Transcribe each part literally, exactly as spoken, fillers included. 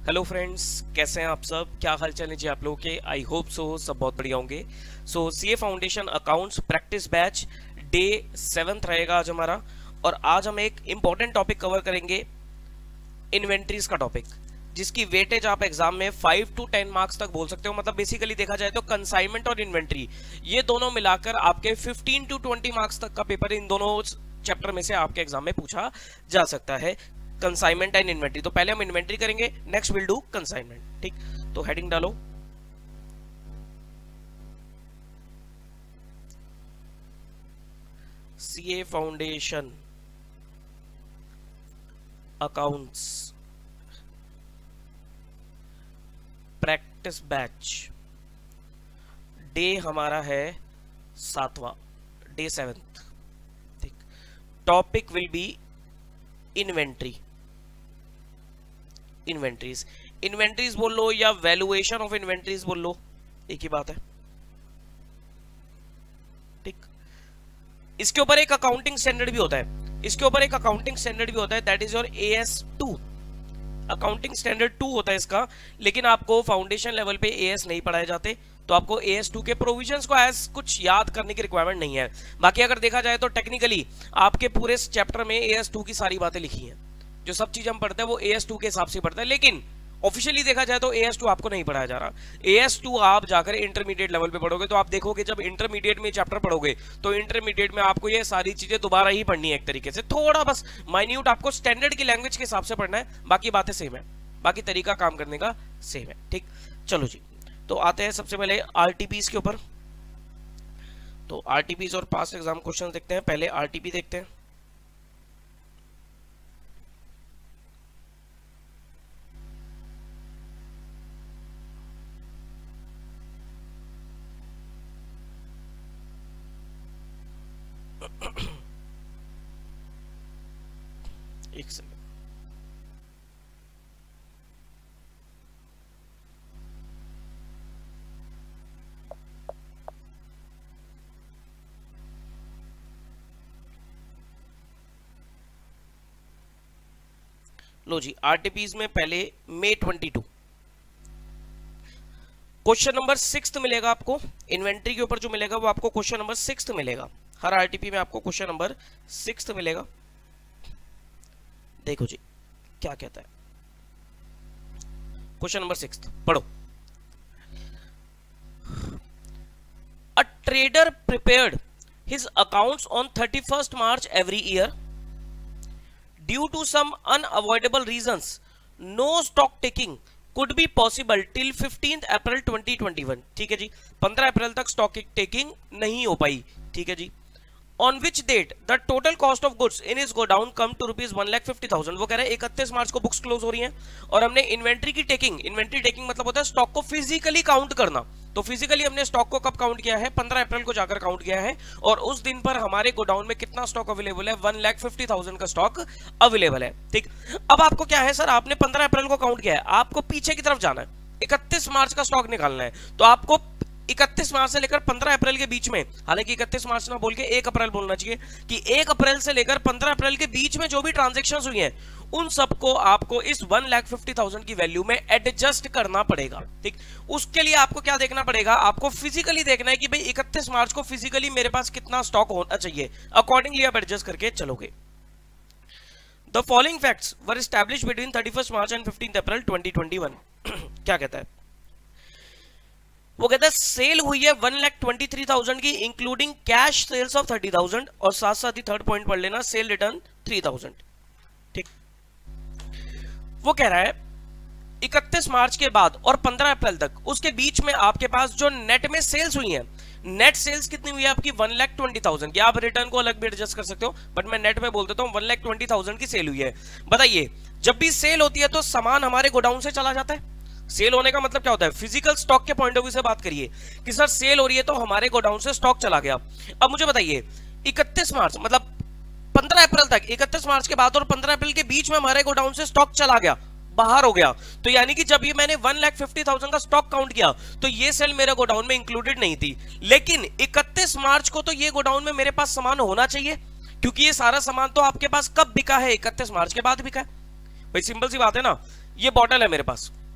Hello friends, कैसे हैं आप सब? क्या हाल चाल है जी आप लोगों के? आई होप सो सब बहुत बढ़िया होंगे। So CA foundation accounts practice batch day seventh रहेगा आज हमारा, और आज हम एक इम्पॉर्टेंट टॉपिक कवर करेंगे, इन्वेंट्रीज का टॉपिक, जिसकी वेटेज आप एग्जाम में फाइव टू टेन मार्क्स तक बोल सकते हो। मतलब बेसिकली देखा जाए तो कंसाइनमेंट और इन्वेंट्री ये दोनों मिलाकर आपके फिफ्टीन टू ट्वेंटी मार्क्स तक का पेपर इन दोनों चैप्टर में से आपके एग्जाम में पूछा जा सकता है। कंसाइनमेंट एंड इन्वेंट्री, तो पहले हम इन्वेंट्री करेंगे, नेक्स्ट विल डू कंसाइनमेंट। ठीक, तो हेडिंग डालो, CA foundation accounts practice batch day हमारा है सातवां, डे सेवेंथ। ठीक, topic will be inventory. Inventories inventories बोल लो या वैल्यूएशन ऑफ इन्वेंट्रीज बोल लो, एक ही बात है। ठीक, इसके ऊपर एक अकाउंटिंग स्टैंडर्ड भी होता है, इसके ऊपर एक अकाउंटिंग स्टैंडर्ड भी होता है, that is your A S two. Accounting standard two होता है इसका, लेकिन आपको फाउंडेशन लेवल पे ए एस नहीं पढ़ाए जाते, तो आपको ए एस टू के प्रोविजंस को एज कुछ याद करने की रिक्वायरमेंट नहीं है। बाकी अगर देखा जाए तो टेक्निकली आपके पूरे चैप्टर में ए एस टू की सारी बातें लिखी हैं, जो सब चीज हम पढ़ते हैं वो ए एस टू के हिसाब से पढ़ते हैं, लेकिन ऑफिशियली देखा जाए तो ए एस टू आपको नहीं पढ़ाया जा रहा। ए एस टू आप जाकर इंटरमीडिएट लेवल पे पढ़ोगे, तो आप देखोगे जब इंटरमीडिएट में चैप्टर पढ़ोगे तो इंटरमीडिएट में आपको ये सारी चीजें दोबारा ही पढ़नी है, एक तरीके से थोड़ा बस माइन्यूट आपको स्टैंडर्ड की लैंग्वेज के हिसाब से पढ़ना है, बाकी बातें सेम है, बाकी तरीका काम करने का सेम है। ठीक, चलो जी, तो आते हैं सबसे पहले आरटीपीस के ऊपर। तो आरटीपीस और पास्ट एग्जाम क्वेश्चन देखते हैं। पहले आरटीपी देखते हैं। एक सेकंड, लो जी, आरटीपीस में पहले May twenty two question number six मिलेगा आपको। इन्वेंट्री के ऊपर जो मिलेगा वो आपको क्वेश्चन नंबर सिक्स मिलेगा। हर आरटीपी में आपको क्वेश्चन नंबर सिक्स मिलेगा। देखो जी क्या कहता है क्वेश्चन नंबर सिक्स, पढ़ो। A trader prepared his accounts on thirty first March every year. Due to some unavoidable reasons, no stock taking could be possible till fifteenth April twenty twenty-one। ठीक है जी, पंद्रह अप्रैल तक स्टॉक टेकिंग नहीं हो पाई। ठीक है जी, on which date the total cost of goods in his godown come to rupees one lakh fifty thousand। वो कह रहे हैं इकतीस मार्च को बुक्स क्लोज हो रही हैं और हमने इन्वेंट्री की टेकिंग, इन्वेंट्री टेकिंग मतलब होता है स्टॉक को फिजिकली काउंट करना, तो फिजिकली हमने स्टॉक को कब काउंट किया है? पंद्रह अप्रैल को जाकर काउंट किया है, और उस दिन पर हमारे गोडाउन में कितना स्टॉक अवेलेबल है? वन लाख फिफ्टी थाउजेंड का स्टॉक अवेलेबल है। ठीक, अब आपको क्या है सर, आपने पंद्रह अप्रैल को काउंट किया है, आपको पीछे की तरफ जाना है, इकतीस मार्च का स्टॉक निकालना है, तो आपको इकतीस मार्च से लेकर पंद्रह अप्रैल के बीच में, हालांकि इकतीस मार्च ना बोल के एक अप्रैल बोलना चाहिए, कि एक अप्रैल से लेकर पंद्रह अप्रैल के बीच में जो भी ट्रांजैक्शंस हुई हैं उन सबको आपको इस वन लाख फिफ्टी थाउजेंड की वैल्यू में एडजस्ट करना पड़ेगा। ठीक, उसके लिए आपको क्या देखना पड़ेगा? आपको फिजिकली देखना है कि भाई इकतीस मार्च को फिजिकली मेरे पास कितना स्टॉक होना चाहिए, अकॉर्डिंगली आप एडजस्ट करके चलोगे। The following facts were established between thirty first March and fifteenth April twenty twenty one. क्या कहता है वो? कहता है सेल हुई है one lakh twenty three thousand की, including cash sales of thirty thousand, और साथ साथ ही थर्ड पॉइंट पढ़ लेना, सेल रिटर्न थ्री थाउजेंड। ठीक, वो कह रहा है इकतीस मार्च के बाद और पंद्रह अप्रैल तक, उसके बीच में आपके पास जो नेट में सेल्स हुई हैं, नेट सेल्स कितनी हुई है आपकी? वन लाख ट्वेंटी थाउजेंड की। आप रिटर्न को अलग भी एडजस्ट कर सकते हो, बट मैं नेट में बोल देता हूं वन लाख ट्वेंटी थाउजेंड की सेल हुई है। बताइए, जब भी सेल होती है तो सामान हमारे गोडाउन से चला जाता है। सेल होने का मतलब क्या होता है? फिजिकल स्टॉक के पॉइंट ऑफ व्यू से बात करिए कि सर सेल हो रही है तो हमारे गोडाउन से स्टॉक चला गया। अब मुझे बताइए, इकतीस मार्च मतलब पंद्रह अप्रैल तक, इकतीस मार्च के बाद और पंद्रह अप्रैल के बीच में हमारे गोडाउन से स्टॉक चला गया, बाहर हो गया, तो यानी कि जब ये मैंने वन लाख फिफ्टी थाउजेंड का स्टॉक काउंट किया तो ये सेल मेरे गोडाउन में इंक्लूडेड नहीं थी, लेकिन इकतीस मार्च को तो ये गोडाउन में मेरे पास सामान होना चाहिए, क्योंकि ये सारा सामान तो आपके पास कब बिका है? इकतीस मार्च के बाद बिका है। भाई सिंपल सी बात है ना, ये बॉटल है मेरे पास,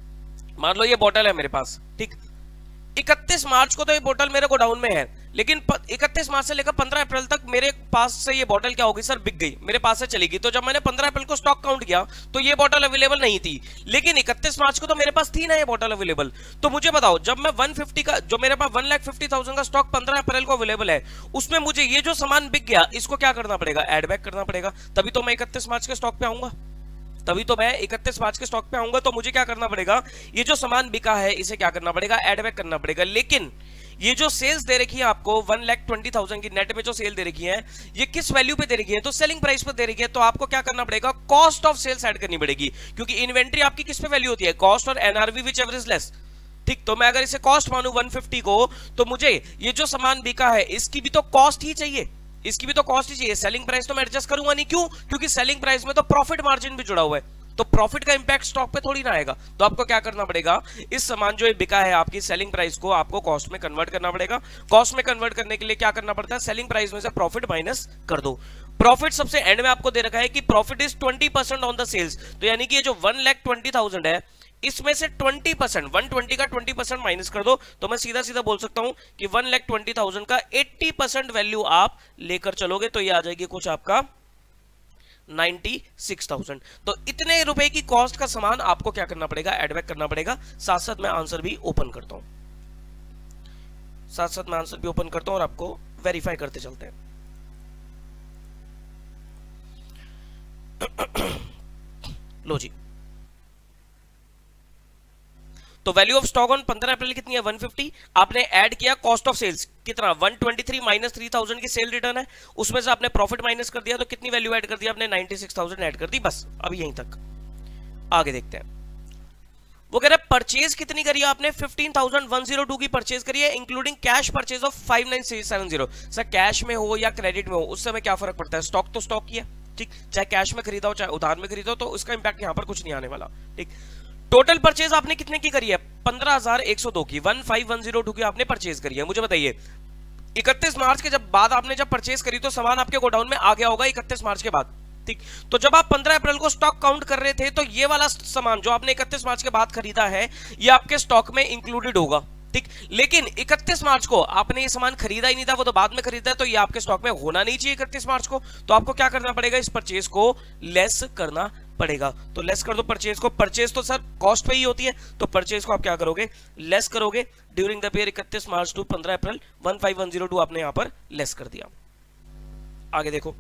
मान लो ये बोतल है मेरे पास, ठीक, इकतीस मार्च को तो ये बोतल मेरे गोडाउन में है, लेकिन इकतीस मार्च से लेकर पंद्रह अप्रैल तक मेरे पास से ये बोतल क्या होगी सर, बिक गई, मेरे पास से चली गई। तो जब मैंने पंद्रह अप्रैल को स्टॉक काउंट किया तो ये बोतल अवेलेबल नहीं थी, लेकिन इकतीस मार्च को तो मेरे पास थी ना ये बोतल अवेलेबल। तो मुझे बताओ, जब मैं एक सौ पचास का, जो मेरे पास वन लाख फिफ्टी थाउजेंड का स्टॉक पंद्रह अप्रैल को अवेलेबल है, उसमें मुझे ये जो सामान बिक गया इसको क्या करना पड़ेगा, एड बैक करना पड़ेगा। तभी तो मैं इकतीस मार्च के स्टॉक पे आऊंगा, तभी तो मैं इकतीस मार्च के स्टॉक पे आऊंगा। तो मुझे क्या करना पड़ेगा, ये जो सामान बिका है इसे क्या करना पड़ेगा, एड बैक करना पड़ेगा। लेकिन ये जो सेल्स दे रखी है आपको वन लाख ट्वेंटी थाउजेंड की नेट में जो सेल दे रखी है, ये किस वैल्यू पे दे रखी है, तो सेलिंग प्राइस पे दे रखी है। तो आपको क्या करना पड़ेगा, कॉस्ट ऑफ सेल्स ऐड करनी पड़ेगी, क्योंकि इन्वेंट्री आपकी किस पे वैल्यू होती है, कॉस्ट और NRV whichever is less, ठीक। तो मैं अगर इसे कॉस्ट मानूं एक सौ पचास को, तो मुझे ये जो सामान बिका है इसकी भी तो कॉस्ट ही चाहिए, इसकी भी तो कॉस्ट ही चाहिए। सेलिंग प्राइस तो मैं एडजस्ट करूंगा नहीं, क्यों, क्योंकि सेलिंग प्राइस में तो प्रॉफिट मार्जिन भी जुड़ा हुआ है, तो प्रॉफिट का इंपैक्ट स्टॉक पे थोड़ी ना आएगा। तो आपको क्या करना पड़ेगा, इस सामान जो बिका है आपकी सेलिंग प्राइस को आपको कॉस्ट में कन्वर्ट करना पड़ेगा। कॉस्ट में कन्वर्ट करने के लिए क्या करना पड़ता है, सेलिंग प्राइस में से प्रॉफिट माइनस कर दो। प्रॉफिट सबसे एंड में आपको दे रखा है कि profit is twenty percent on the sales, तो यानी कि ये जो वन लाख ट्वेंटी थाउजेंड है इसमें से ट्वेंटी परसेंट, वन ट्वेंटी का ट्वेंटी परसेंट माइनस कर दो, तो मैं सीधा सीधा बोल सकता हूं कि वन लाख ट्वेंटी थाउजेंड का एट्टी परसेंट वैल्यू आप लेकर चलोगे, तो ये आ जाएगी कुछ आपका नाइंटी सिक्स थाउजेंड। तो इतने रुपए की कॉस्ट का सामान आपको क्या करना पड़ेगा, एडबैक करना पड़ेगा। साथ साथ मैं आंसर भी ओपन करता हूं, साथ साथ मैं आंसर भी ओपन करता हूं और आपको वेरीफाई करते चलते हैं। लो जी, तो वैल्यू ऑफ स्टॉक ऑन पंद्रह अप्रैल कितनी है, वन फिफ्टी। आपने ऐड किया कॉस्ट ऑफ सेल्स कितना, one twenty three minus three thousand की सेल रिटर्न है, उसमें से आपने प्रॉफिट माइनस कर दिया, तो कितनी वैल्यू ऐड कर दिया आपने, नाइंटी सिक्स थाउजेंड ऐड कर दी। बस अभी यहीं तक, आगे देखते हैं। वो कह रहे हैं परचेज कितनी करी आपने, fifteen thousand one zero two की परचेज करी है, including cash purchase of five nine seven zero. Sir cash में हो या क्रेडिट में हो उस समय क्या फर्क पड़ता है, स्टॉक तो स्टॉक ही है, ठीक। चाहे कैश में खरीदा हो चाहे उधार में खरीदा हो, तो उसका इंपैक्ट यहां पर कुछ नहीं आने वाला, ठीक। टोटल परचेज आपने कितने की करी है, पंद्रह हजार एक सौ दो की, one five one zero two की आपने परचेज करी है। मुझे बताइए इकतीस मार्च के जब बाद आपने जब परचेज करी तो सामान आपके गोडाउन में आ गया होगा इकतीस मार्च के बाद, ठीक। तो जब आप पंद्रह अप्रैल को स्टॉक काउंट कर रहे थे तो ये वाला सामान जो आपने इकतीस मार्च के बाद खरीदा है ये आपके स्टॉक में इंक्लूडेड होगा, ठीक। लेकिन इकतीस मार्च को आपने ये सामान खरीदा ही नहीं था, वो तो बाद में खरीदा है, तो ये आपके स्टॉक में होना नहीं चाहिए इकतीस मार्च को। तो आपको क्या करना पड़ेगा, इस परचेज को लेस करना पड़ेगा। तो लेस कर दो परचेज को, परचेज तो सर कॉस्ट पे ही होती है, तो परचेज को आप क्या करोगे, लेस करोगे ड्यूरिंग द पीरियड इकतीस मार्च टू पंद्रह अप्रैल, one five one zero two आपने यहां पर लेस कर दिया। आगे देखो,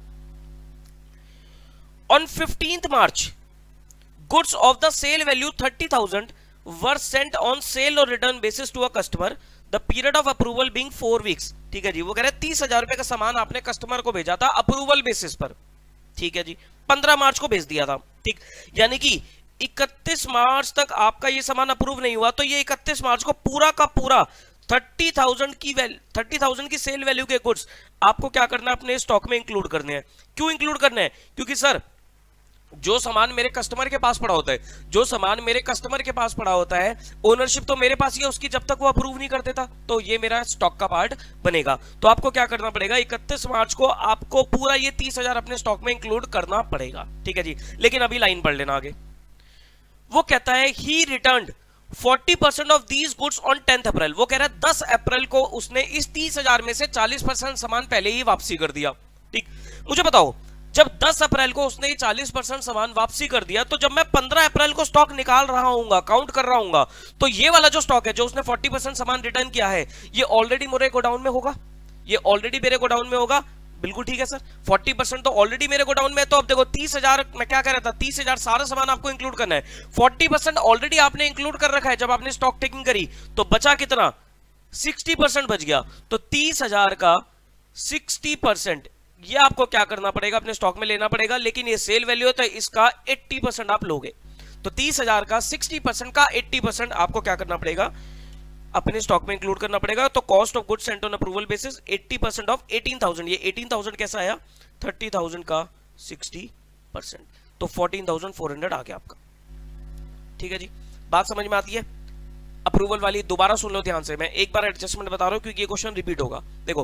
on fifteenth March goods of the sale value thirty thousand were sent on sale or return basis to a customer, the period of approval being four weeks, ठीक है जी। वो कह रहे हैं तीस हजार रुपए का सामान आपने कस्टमर को भेजा था अप्रूवल बेसिस पर, ठीक है जी, पंद्रह मार्च को भेज दिया था, ठीक। यानी कि इकतीस मार्च तक आपका ये सामान अप्रूव नहीं हुआ, तो ये इकतीस मार्च को पूरा का पूरा थर्टी थाउजेंड की वैल्यू थर्टी थाउजेंड की सेल वैल्यू के गुड्स आपको क्या करना है, अपने स्टॉक में इंक्लूड करने हैं। क्यों इंक्लूड करने हैं, क्योंकि सर जो सामान मेरे कस्टमर के पास पड़ा होता है, जो सामान मेरे कस्टमर के पास पड़ा होता है, ओनरशिप तो मेरे पास ही है उसकी, जब तक वो अप्रूव नहीं कर देता, तो ये मेरा स्टॉक का पार्ट बनेगा। तो आपको क्या करना पड़ेगा, इकतीस मार्च को आपको पूरा ये तीस हजार अपने स्टॉक में इंक्लूड करना पड़ेगा, ठीक है जी। लेकिन अभी लाइन पढ़ लेना आगे। वो कहता है he returned forty percent of these goods on tenth April. वो कह रहा है दस अप्रैल को उसने इस तीस हजार में से चालीस परसेंट सामान पहले ही वापसी कर दिया, ठीक। मुझे बताओ जब दस अप्रैल को उसने चालीस परसेंट सामान वापसी कर दिया, तो जब मैं पंद्रह अप्रैल को स्टॉक निकाल रहा हूंगा, काउंट कर रहा हूंगा, तो ये वाला जो स्टॉक है जो उसने चालीस परसेंट सामान रिटर्न किया है, ये ऑलरेडी मेरे गोडाउन में होगा, ये ऑलरेडी मेरे गोडाउन में होगा। बिल्कुल ठीक है सर, चालीस परसेंट तो ऑलरेडी मेरे गोडाउन में है। तो अब देखो तीस हजार मैं क्या कह रहा था, तीस हजार सारा सामान आपको इंक्लूड करना है, चालीस परसेंट ऑलरेडी आपने इंक्लूड कर रखा है जब आपने स्टॉक टेकिंग करी, तो बचा कितना, साठ परसेंट बच गया। तो तीस हजार का साठ परसेंट ये आपको क्या करना पड़ेगा, अपने स्टॉक में लेना पड़ेगा। लेकिन ये सेल वैल्यू है तो इसका अस्सी परसेंट आप लोगे, तो तीस हजार का साठ परसेंट का अस्सी परसेंट आपको क्या करना पड़ेगा, अपने स्टॉक में इंक्लूड करना पड़ेगा। तो cost of goods sent on approval basis अस्सी परसेंट ऑफ अठारह हज़ार, ये अठारह हज़ार कैसा आया, तीस हज़ार का साठ परसेंट, तो चौदह हज़ार चार सौ आ गया आपका, ठीक है जी। बात समझ में आती है, अप्रूवल वाली दोबारा सुन लो ध्यान से, मैं एक बार एडजस्टमेंट बता रहा हूं क्योंकि ये क्वेश्चन रिपीट होगा। देखो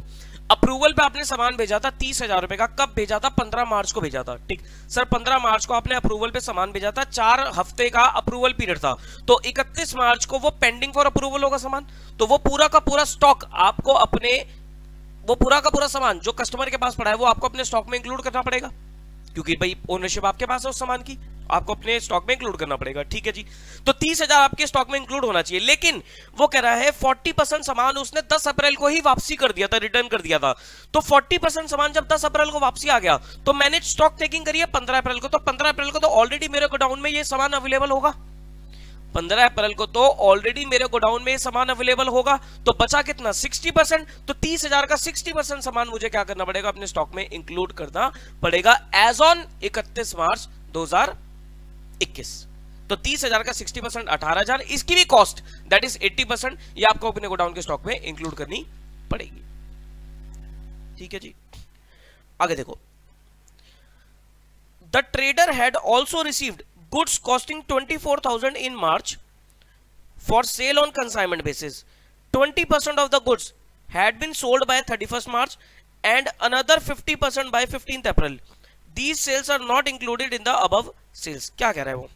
अप्रूवल पे आपने सामान भेजा था तीस हजार रुपए का, कब भेजा था? पंद्रह मार्च को भेजा था। ठीक सर, पंद्रह मार्च को आपने अप्रूवल पे सामान भेजा था, चार हफ्ते का अप्रूवल पीरियड था, तो इकतीस मार्च को वो पेंडिंग फॉर अप्रूवल होगा सामान। तो वो पूरा का पूरा स्टॉक आपको अपने, वो पूरा का पूरा सामान जो कस्टमर के पास पड़ा है वो आपको अपने स्टॉक में इंक्लूड करना पड़ेगा, क्योंकि भाई ओनरशिप आपके पास है उस सामान की, आपको अपने स्टॉक में इंक्लूड करना पड़ेगा। ठीक है जी, तो तीस हजार आपके स्टॉक में इंक्लूड होना चाहिए। लेकिन वो कह रहा है चालीस परसेंट सामान उसने दस अप्रैल को ही वापसी कर दिया था, रिटर्न कर दिया था। तो चालीस परसेंट सामान जब दस अप्रैल को वापसी आ गया तो मैंने स्टॉक टेकिंग करी है पंद्रह अप्रैल को, तो पंद्रह अप्रैल को तो ऑलरेडी मेरे गोडाउन में ये सामान अवेलेबल होगा, पंद्रह अप्रैल को तो ऑलरेडी मेरे गोडाउन में सामान अवेलेबल होगा। तो बचा कितना? साठ परसेंट। तो तीस हजार का साठ परसेंट सामान मुझे क्या करना पड़ेगा? अपने स्टॉक में इंक्लूड करना पड़ेगा एज ऑन इकतीस मार्च दो हजार इक्कीस। तो तीस हजार का साठ परसेंट अठारह हजार, इसकी भी कॉस्ट दैट इज अस्सी परसेंट, ये आपको अपने गोडाउन के स्टॉक में इंक्लूड करनी पड़ेगी। ठीक है जी, आगे देखो। The trader had also received goods costing twenty-four thousand in March for sale on consignment basis. twenty percent of the goods had been sold by thirty-first March and another fifty percent by fifteenth April. These sales are not included in the above sales. क्या कह रहा है वो?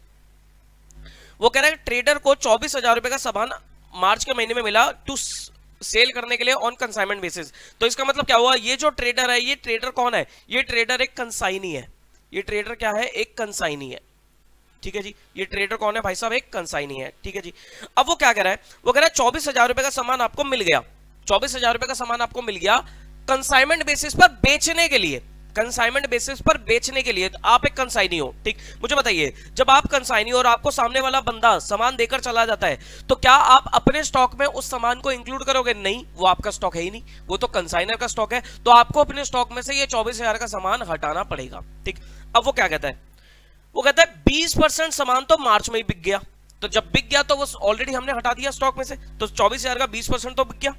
वो कह रहा है trader को चौबीस हजार रुपए का सामान मार्च के महीने में मिला टू सेल करने के लिए ऑन कंसाइनमेंट बेसिस। तो इसका मतलब क्या हुआ? ये जो ट्रेडर है, ये ट्रेडर कौन है? ये ट्रेडर एक कंसाइनी है। ये ट्रेडर क्या है? एक कंसाइनी है। ठीक है जी, ये ट्रेडर कौन है भाई साहब? एक कंसाइनी है। ठीक है जी, अब वो क्या कह रहा है? वो कह रहा है चौबीस हजार रुपए का सामान आपको मिल गया, चौबीस हजार रुपए का सामान आपको मिल गया कंसाइनमेंट बेसिस पर बेचने के लिए, कंसाइनमेंट बेसिस पर बेचने के लिए। तो आप एक कंसाइनी हो, ठीक? मुझे बताइए, जब आप कंसाइनी हो और आपको सामने वाला बंदा सामान देकर चला जाता है, तो क्या आप अपने स्टॉक में उस सामान को इंक्लूड करोगे? नहीं, वो आपका स्टॉक है ही नहीं, वो तो कंसाइनर का स्टॉक है। तो आपको अपने स्टॉक में से ये चौबीस हजार का सामान हटाना पड़ेगा। ठीक, अब वो क्या कहता है? वो कहता है बीस परसेंट सामान तो मार्च में ही बिक गया, तो जब बिक गया तो वो ऑलरेडी हमने हटा दिया स्टॉक में से, तो चौबीस हजार का बीस परसेंट तो बिक गया।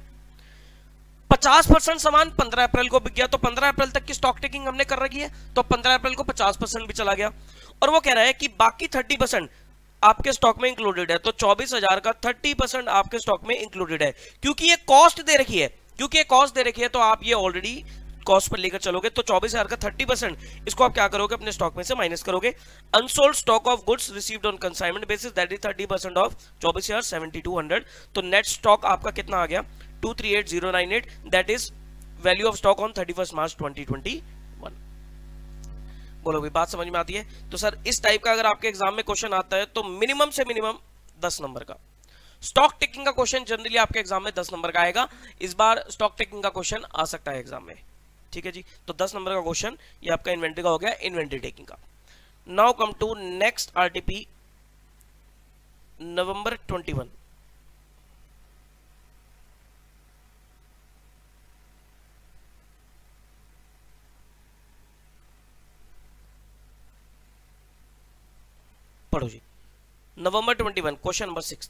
पचास परसेंट सामान पंद्रह अप्रैल को बिक गया, तो पंद्रह अप्रैल तक की स्टॉक टेकिंग हमने कर रखी है, तो पंद्रह अप्रैल को पचास परसेंट भी चला गया। और वो कह रहा है कि बाकी तीस परसेंट आपके स्टॉक में इंक्लूडेड है, तो चौबीस हजार का तीस परसेंट आपके स्टॉक में इंक्लूडेड है। क्योंकि ये कॉस्ट दे रखी है, क्योंकि ये कॉस्ट दे रखी है, तो आप ये ऑलरेडी कॉस्ट पर लेकर चलोगे। तो चौबीस हजार का तीस परसेंट इसको आप क्या करोगे? अपने स्टॉक में से माइनस करोगे। Unsold stock of goods received on consignment basis that is तीस परसेंट ऑफ चौबीस हजार सेवेंटी टू हंड्रेड। तो नेट स्टॉक आपका कितना आ गया? Two three eight zero nine eight, that is value of stock on thirty first March twenty twenty one. बोलो भाई, बात समझ में आती है? तो सर इस टाइप का अगर आपके एग्जाम में क्वेश्चन आता है तो मिनिमम से मिनिमम दस नंबर का स्टॉक टेकिंग का क्वेश्चन जनरली आपके एग्जाम में दस नंबर का आएगा। इस बार स्टॉक टेकिंग का क्वेश्चन आ सकता है एग्जाम में। ठीक है जी, तो दस नंबर का क्वेश्चन ये आपका इन्वेंट्री का हो गया, इन्वेंट्री टेकिंग का। Now come to next RTP November twenty one. पढ़ो जी, November twenty one, question number six.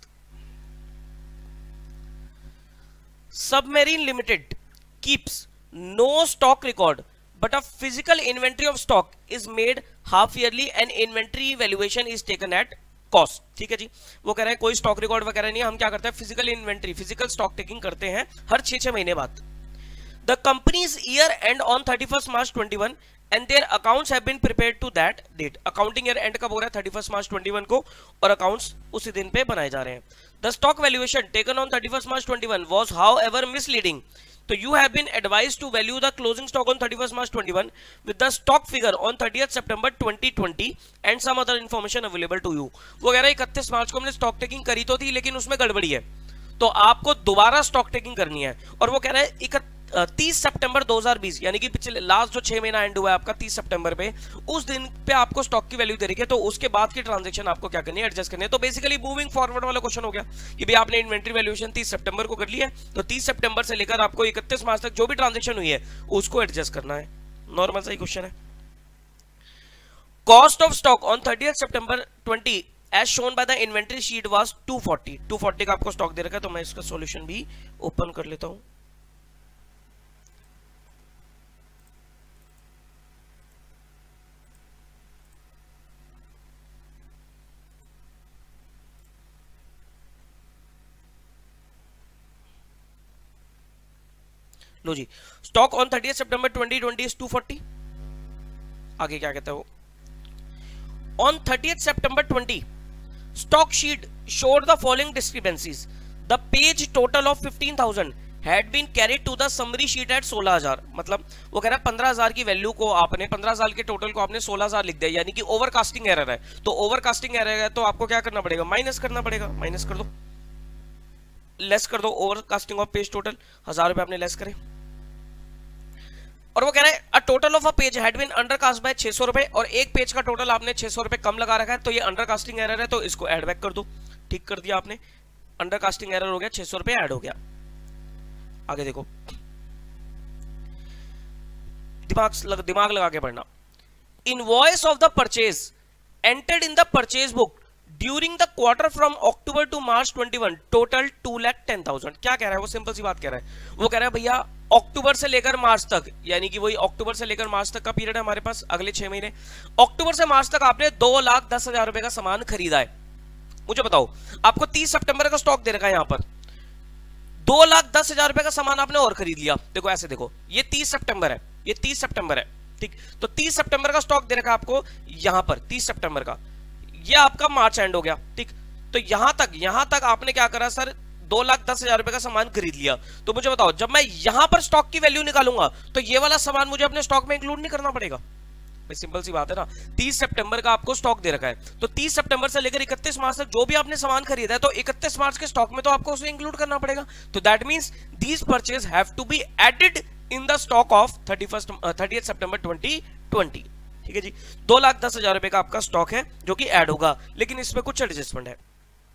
Submarine limited keeps no stock record but a physical inventory of stock is made half yearly and inventory valuation is taken at cost। ठीक है जी, वो कह रहे हैं कोई stock record वगैरह नहीं है, हम क्या करते हैं? Physical inventory, physical stock taking करते हैं हर छह छह महीने बाद। The companies year end on thirty first March twenty one and their accounts have been prepared to that date. Accounting year end कब हो रहा है? Thirty first March twenty one को, और अकाउंट्स उसी दिन पे बनाए जा रहे हैं। The stock valuation taken on thirty first March twenty one was however misleading, तो you have been advised to value the closing stock on thirty-first March twenty-one with the stock figure on thirtieth September twenty twenty and some other information available to you। वो कह रहा है इकतीस मार्च को हमने stock taking करी तो थी, लेकिन उसमें गड़बड़ी है, तो आपको दोबारा स्टॉक टेकिंग करनी है। और वो कह रहा है तीस सितंबर दो हज़ार बीस, यानी कि पिछले लास्ट जो छह महीना एंड हुआ है आपका तीस सितंबर पे, उस दिन पे आपको स्टॉक की वैल्यू दे रही है, तो उसके बाद की ट्रांजैक्शन आपको क्या करनी है? एडजस्ट करनी है। तो बेसिकली मूविंग फॉरवर्ड वाला क्वेश्चन हो गया कि भाई आपने इन्वेंट्री वैल्यूएशन तीस सितंबर को कर ली है, तो तीस सितंबर से लेकर आपको इकतीस मार्च तक जो भी ट्रांजैक्शन हुई है उसको एडजस्ट करना है। नॉर्मल सा ही क्वेश्चन है। Cost of stock on thirtieth September twenty as shown by the inventory sheet was two forty. Two forty का आपको स्टॉक दे रखा है, तो मैं इसका सॉल्यूशन भी ओपन कर लेता हूं। लो जी, stock on thirtieth September twenty twenty is two forty. आगे क्या कहता है वो, on thirtieth September twenty stock sheet showed the following discrepancies, the page total of fifteen thousand had been carried to the summary sheet at सोलह हज़ार। मतलब वो कह रहा है पंद्रह हज़ार की वैल्यू को आपने पंद्रह साल के टोटल को आपने सोलह हज़ार लिख दिया, यानी कि ओवरकास्टिंग एरर है। तो ओवरकास्टिंग एरर है तो आपको क्या करना पड़ेगा, माइनस करना पड़ेगा। माइनस कर दो, लेस कर दो, ओवरकास्टिंग ऑफ पेज टोटल हजार रुपए आपने लेस करें। और वो कह रहा है a total of a page had been undercast by छह सौ रुपए, और एक पेज का टोटल आपने छह सौ रुपए कम लगा रखा है, तो ये अंडरकास्टिंग एरर है, तो इसको ऐड बैक कर दो। ठीक कर दिया आपने, अंडरकास्टिंग एरर हो गया, छह सौ रुपए ऐड हो गया। आगे देखो, दिमाग लग, दिमाग लगा के पढ़ना। Invoice of the purchase entered in the purchase book during the quarter from October to March twenty one total two lakh ten thousand. क्या कह रहा है वो, सिंपल सी बात कह रहा है। वो कह रहा है भैया अक्टूबर से लेकर मार्च तक, यानी कि वही अक्टूबर से लेकर मार्च तक का पीरियड है हमारे पास, अगले छह महीने। अक्टूबर से मार्च तक आपने दो लाख दस हजार रुपए का सामान खरीदा है। मुझे बताओ, आपको तीस सितंबर का स्टॉक दे रखा है, यहां पर दो लाख दस हजार रुपए का सामान आपने और खरीद लिया। देखो ऐसे देखो, ये तीस सितंबर है, ये तीस सितंबर है, ठीक। तो तीस सितंबर का स्टॉक दे रखा है आपको यहां पर, तीस सितंबर का, ये आपका मार्च एंड हो गया, ठीक। तो यहां तक यहां तक आपने क्या करा सर, दो लाख दस हजार रुपए का सामान खरीद लिया। तो मुझे बताओ, जब मैं यहां पर स्टॉक की वैल्यू निकालूंगा तो ये वाला सामान मुझे अपने स्टॉक में इंक्लूड नहीं करना पड़ेगा। सिंपल सी बात है ना, तीस सितंबर का आपको स्टॉक दे रखा है, तो तीस सितंबर से लेकर इकतीस मार्च तक जो भी आपने सामान खरीदा है, तो इकतीस मार्च के स्टॉक में तो आपको उसे इंक्लूड करना पड़ेगा। तो that means these purchase have to be added in the stock of thirty first thirtieth September twenty twenty. ठीक है जी, दो लाख दस हजार रुपए का आपका स्टॉक है जो कि ऐड होगा, लेकिन इसमें कुछ एडजस्टमेंट है।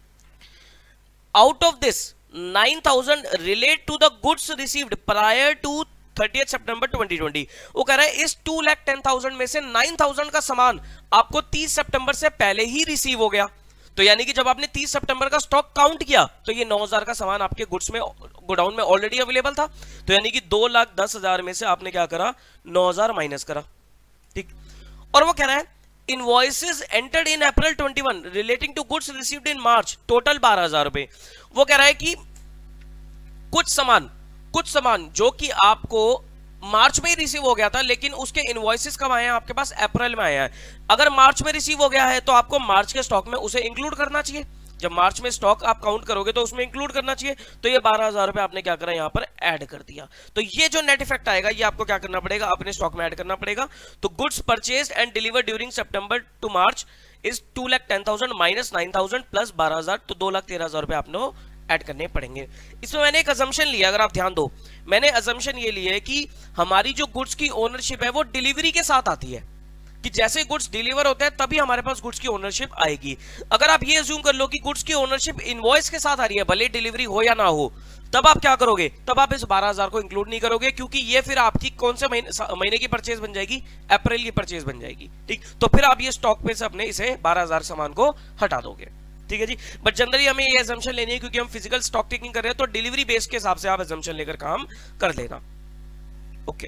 Out of this nine thousand relate to the goods received prior to thirtieth September twenty twenty. वो कह रहा है इस टू लाख टेन थाउजेंड में से नाइन थाउजेंड का सामान आपको तीस सितंबर से पहले ही रिसीव हो गया। तो यानी कि जब आपने तीस सितंबर का स्टॉक काउंट किया तो ये नौ हजार का सामान आपके गुड्स में गोडाउन में ऑलरेडी अवेलेबल था। तो यानी कि दो लाख दस हजार में से आपने क्या करा, नौ हजार माइनस करा, ठीक। और वो कह रहा है invoices entered in April twenty one relating to goods received in March total बारह हजार रुपए। वो कह रहा है कि कुछ सामान कुछ सामान जो कि आपको मार्च में ही रिसीव हो गया था, लेकिन उसके इनवॉइसेस कब आए हैं आपके पास, अप्रैल में आए हैं। अगर मार्च में रिसीव हो गया है तो आपको मार्च के स्टॉक में उसे इंक्लूड करना चाहिए। जब मार्च में स्टॉक आप काउंट करोगे तो उसमें इंक्लूड करना चाहिए। तो ये बारह हजार रुपए आपने क्या करा, यहां पर ऐड कर दिया। तो ये जो नेट इफेक्ट आएगा ये आपको क्या करना पड़ेगा, अपने स्टॉक में ऐड करना पड़ेगा। तो goods purchase and deliver during September to March is two lakh ten thousand minus nine thousand plus बारह हजार, तो दो लाख तेरह हजार रुपए आपने ऐड करने पड़ेंगे। इसमें मैंने एक अजम्पशन लिया, अगर आप ध्यान दो, मैंने अजम्पशन ये लिया है कि हमारी जो गुड्स की ओनरशिप है वो डिलीवरी के साथ आती है, कि जैसे गुड्स डिलीवर होते हैं तभी हमारे पास गुड्स की ओनरशिप आएगी। अगर आप ये अज्यूम कर लो कि गुड्स की ओनरशिप इनवॉइस के साथ आ रही है, भले डिलीवरी हो या ना हो, तब आप क्या करोगे, तब आप इस बारह हजार को इंक्लूड नहीं करोगे, क्योंकि ये फिर आपकी कौन से महीने महीने की परचेज बन जाएगी, अप्रैल की परचेज बन जाएगी, ठीक। तो फिर आप ये स्टॉक पे से अपने इसे बारह हजार सामान को हटा दोगे, ठीक है जी। बट जनरली हमें ये अजम्पशन लेनी है क्योंकि हम फिजिकल स्टॉक टेकिंग कर रहे हैं, तो डिलीवरी बेस के हिसाब से आप अजम्पशन लेकर काम कर लेना। ओके,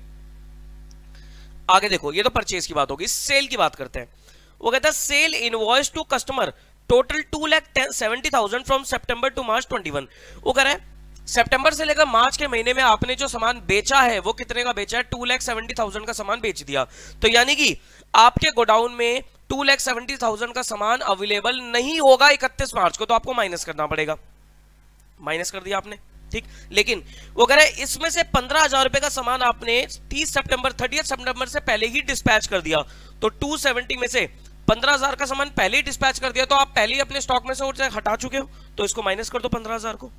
आगे देखो, ये तो परचेज की बात होगी, सेल की बात करते हैं। वो कहता है sale invoice to customer total two lakh seventy thousand from September to March twenty one. वो कह रहा है सितंबर से लेकर मार्च के महीने में आपने जो सामान बेचा है वो कितने का बेचा है, टू लाख सेवेंटी थाउजेंड का सामान बेच दिया। तो यानी कि आपके गोडाउन में टू लाख सेवेंटी थाउजेंड का सामान अवेलेबल नहीं होगा इकतीस मार्च को, तो आपको माइनस करना पड़ेगा। माइनस कर दिया आपने, ठीक। लेकिन वो कह रहे हैं इसमें से पंद्रह हजार रुपए का सामान आपने तीस सितंबर थर्टियथ सितंबर से पहले ही डिस्पैच कर दिया। तो टू सेवेंटी में से पंद्रह हजार का सामान पहले ही डिस्पैच कर दिया, तो आप पहले ही अपने स्टॉक में से हटा चुके हो, तो इसको माइनस कर दो पंद्रह हजार को।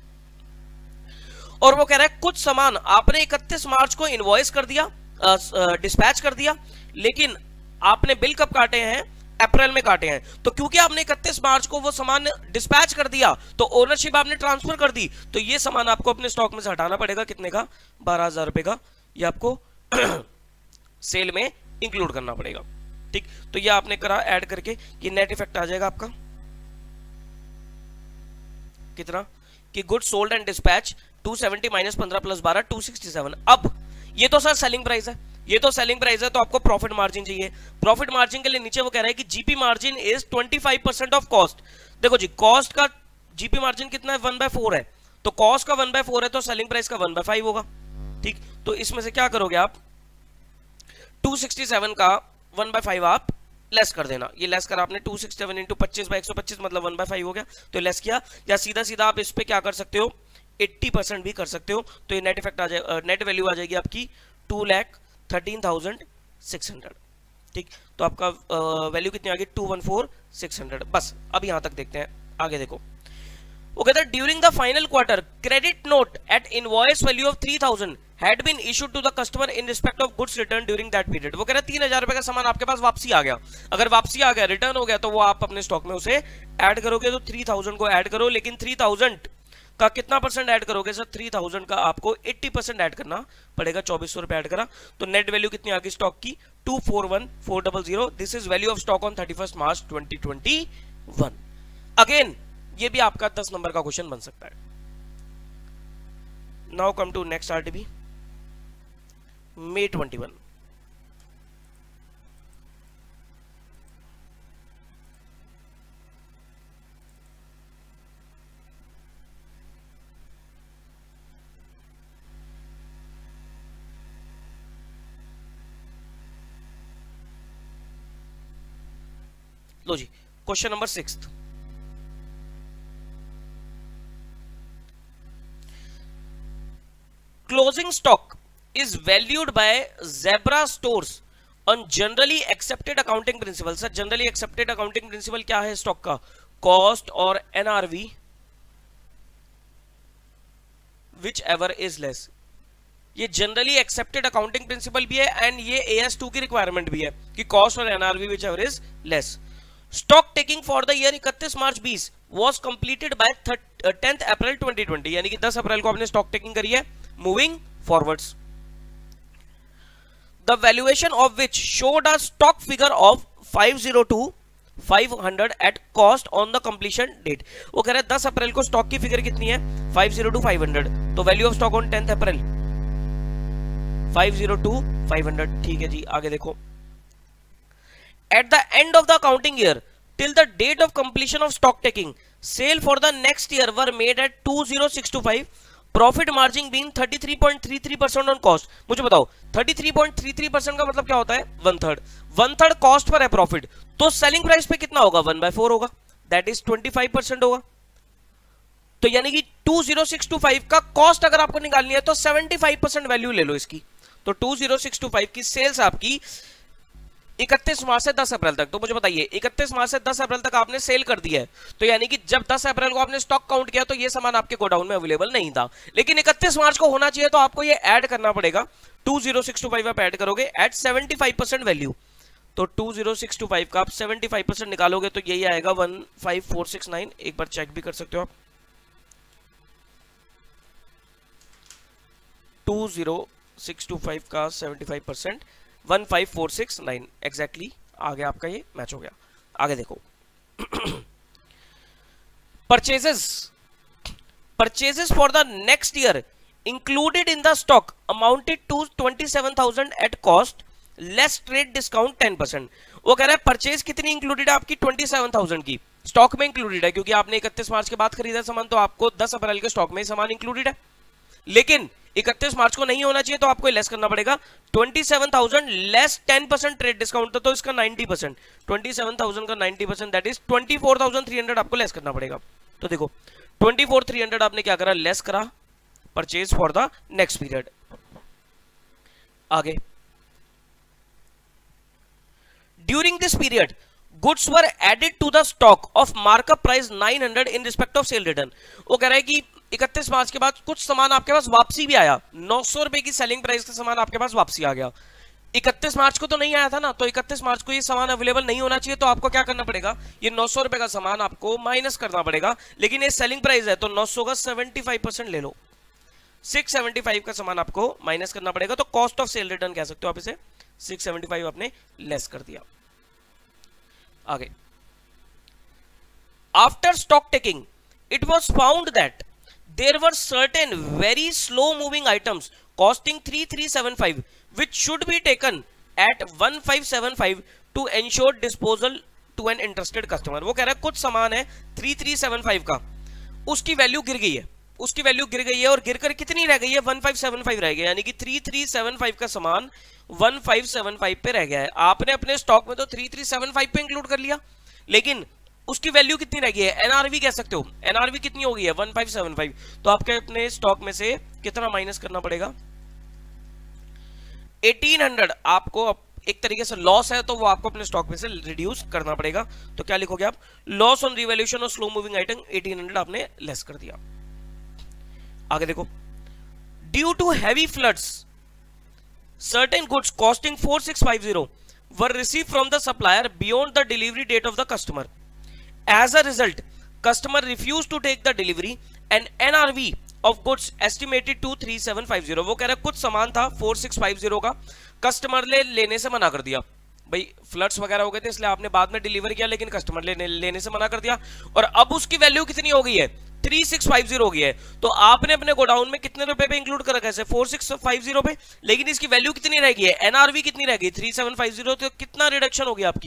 और वो कह रहा है कुछ सामान आपने इकतीस मार्च को इनवॉइस कर दिया, डिस्पैच कर दिया, लेकिन आपने बिल कब काटे हैं, अप्रैल में काटे हैं। तो क्योंकि आपने इकतीस मार्च को वो सामान डिस्पैच कर दिया, तो ओनरशिप आपने ट्रांसफर कर दी, तो ये सामान आपको अपने स्टॉक में से हटाना पड़ेगा, कितने का, बारह हजार रुपए का। ये आपको सेल में इंक्लूड करना पड़ेगा, ठीक। तो ये आपने करा ऐड करके, ये नेट इफेक्ट आ जाएगा आपका कितना, कि goods sold and dispatch two seventy minus पंद्रह प्लस बारह टू सिक्सटी सेवन। अब ये तो सर सेलिंग प्राइस है, ये तो सेलिंग प्राइस है, तो आपको प्रॉफिट मार्जिन चाहिए। प्रॉफिट मार्जिन के लिए नीचे वो कह रहा है कि GP margin is twenty five percent of cost. देखो जी, कॉस्ट का जीपी मार्जिन कितना है, वन बाय फोर है, तो कॉस्ट का वन बाय फोर है तो सेलिंग प्राइस का वन बाय फाइव होगा, ठीक, तो इसमें से क्या करोगे आप, टू सिक्सटी सेवन का वन बाय फाइव आप लेस कर देना। ये लेस करा आपने, टू सिक्सटी सेवन इंटू पच्चीस बाई एक सौ पच्चीस मतलब वन बाय फाइव हो गया, तो लेस किया। या सीधा सीधा आप इस पे क्या कर सकते हो, अस्सी परसेंट भी कर सकते हो, तो ये नेट इफेक्ट आ जाएगा, नेट वैल्यू आ जाएगी आपकी two lakh thirteen thousand six hundred. ठीक, तो आपका वैल्यू कितनी आ गई, two one four six hundred. बस अब यहां तक देखते हैं, आगे देखो। वो कहता है during the final quarter credit note at invoice value of three thousand had been issued to the customer in respect of goods returned during that period। वो कह रहा है तीन हजार रुपए का सामान आपके पास वापसी आ गया, अगर वापसी आ गया, रिटर्न हो गया, तो वो आप अपने स्टॉक में उसे ऐड करोगे, तो थ्री थाउजेंड को ऐड करो, लेकिन थ्री थाउजेंड का कितना परसेंट ऐड करोगे सर, थ्री थाउजेंड का आपको अस्सी परसेंट ऐड करना पड़ेगा, चौबीस सौ रुपए ऐड करा, तो नेट वैल्यू कितनी आ गई स्टॉक की, two four one four double zero. This is value of stock on thirty first March twenty twenty one. Again ये भी आपका दस नंबर का क्वेश्चन बन सकता है। Now come to next RTB May twenty one. लो जी, question number six. Closing stock is valued by Zebra stores on generally accepted accounting principle। Sir generally accepted accounting principle क्या है स्टॉक का, cost और N R V whichever is less। ये generally accepted accounting principle भी है and ये A S two की requirement भी है कि कॉस्ट और NRV whichever is less। Stock taking for the year इकतीस मार्च बीस was completed by tenth April twenty twenty, यानी कि दस अप्रैल को आपने स्टॉक टेकिंग करी है। Moving forwards, the valuation of which showed a stock figure of five oh two five hundred at cost on the completion date। वो कह रहा है दस अप्रैल को स्टॉक की फिगर कितनी है, five oh two five hundred, तो value of stock on tenth April five oh two five hundred। ठीक है जी, आगे देखो। At the end of the accounting year till the date of completion of stock taking, sale for the next year were made at two oh six two five, profit margin been thirty three point three three percent on cost. मुझे बताओ thirty three point three three percent का मतलब क्या होता है, one third, one third cost पर है profit, तो सेलिंग प्राइस पे कितना होगा, वन बाय फोर होगा, that is twenty five percent होगा। तो यानी कि two oh six two five का कॉस्ट अगर आपको निकालनी है तो सेवेंटी फाइव परसेंट वैल्यू ले लो इसकी, तो two oh six two five की सेल्स आपकी इकतीस मार्च से दस अप्रैल तक। तो मुझे बताइए इकतीस मार्च से दस अप्रैल तक आपने सेल कर दिया है, तो यानी कि जब दस अप्रैल को आपने स्टॉक काउंट किया तो ये सामान आपके गोडाउन में अवेलेबल नहीं था, लेकिन इकतीस मार्च को होना चाहिए, तो आपको ये ऐड करना पड़ेगा। Two oh six two five आप ऐड करोगे eight seventy five percent value, तो two oh six two five का आप सेवेंटी फाइव परसेंट निकालोगे तो यही आएगा one five four six nine. एक बार चेक भी कर सकते हो आप, two oh six two five का seventy five percent one five four six nine exactly आगे आपका ये मैच हो गया। आगे देखो purchases, purchases for the next year included in the stock amounted to twenty seven thousand at cost less trade discount ten percent. वो कह रहा है परचेज कितनी इंक्लूडेड है आपकी, ट्वेंटी सेवन थाउजेंड की स्टॉक में इंक्लूडेड है, क्योंकि आपने इकतीस मार्च के बाद खरीदा सामान, तो आपको दस अप्रैल के स्टॉक में सामान इंक्लूडेड है, लेकिन इकतीस मार्च को नहीं होना चाहिए, तो आपको लेस करना पड़ेगा। Twenty seven thousand less ten percent trade discount, तो इसका ninety percent, twenty seven thousand का ninety percent that is twenty four thousand three hundred आपको लेस करना पड़ेगा। तो देखो twenty four thousand three hundred आपने क्या करा, लेस करा purchase for the next period. आगे during this period goods were added to the stock of markup price nine hundred in respect of sale return. वो कह रहा है कि इकतीस मार्च के बाद कुछ सामान आपके पास वापसी भी आया, नौ सौ रुपए की सेलिंग प्राइस का सामान आपके पास वापसी आ गया। इकतीस मार्च को तो नहीं आया था ना, तो इकतीस मार्च को ये सामान अवेलेबल नहीं होना चाहिए, तो आपको क्या करना पड़ेगा, ये नौ सौ रुपए का सामान आपको माइनस करना पड़ेगा, लेकिन ये सेलिंग प्राइस है तो नौ सौ का सेवेंटी फाइव परसेंट ले लो, सिक्स सेवेंटी फाइव का सामान आपको माइनस करना पड़ेगा, तो कॉस्ट ऑफ सेल रिटर्न कह सकते हो आप इसे, सिक्स सेवेंटी फाइव आपने लेस कर दिया। आगे after stock taking it was found that there were certain very slow moving items costing three thousand three hundred seventy-five which should be taken at one thousand five hundred seventy-five to ensure disposal to an interested customer। वो कह रहा है कुछ सामान है three three seven five का, उसकी value गिर गई है, उसकी वैल्यू गिर गई है और गिरकर कितनी रह गई है, वन फाइव सेवन फाइव रह गया, यानी कि थ्री थ्री सेवन फाइव का सामान वन फाइव सेवन फाइव पे रह गया है। आपने अपने स्टॉक में तो थ्री थ्री सेवन फाइव पे इंक्लूड कर लिया, लेकिन उसकी वैल्यू कितनी रह गई है, एनआरवी कह सकते हो, एनआरवी कितनी हो गई है वन फाइव सेवन फाइव। तो आपके अपने स्टॉक में से कितना माइनस करना पड़ेगा, एटीन हंड्रेड आपको एक तरीके से लॉस है, तो वो आपको अपने स्टॉक में से रिड्यूस करना पड़ेगा। तो क्या लिखोगे आप, loss on revaluation of slow moving item eighteen hundred आपने लेस कर दिया। आगे देखो, due to heavy floods certain goods costing four six five zero were receive from the supplier beyond the delivery date of the customer. As a result customer refuse to take the delivery and NRV of goods estimated to three seven five zero. वो कह रहा है कुछ सामान था four six five zero का, customer ले लेने से मना कर दिया। भाई फ्लड्स वगैरह हो गए थे इसलिए आपने बाद में डिलीवर किया, लेकिन कस्टमर लेने लेने से मना कर दिया, और अब उसकी वैल्यू कितनी हो गई है, थ्री सिक्स फाइव जीरो हो गई है। तो आपने अपने गोडाउन में कितने रुपए पे इंक्लूड कर रखा है, फोर सिक्स फाइव जीरो पे, लेकिन इसकी वैल्यू कितनी रह गई है, एनआरवी कितनी रह गई, थ्री सेवन फाइव जीरो। तो कितना रिडक्शन हो गया आपकी,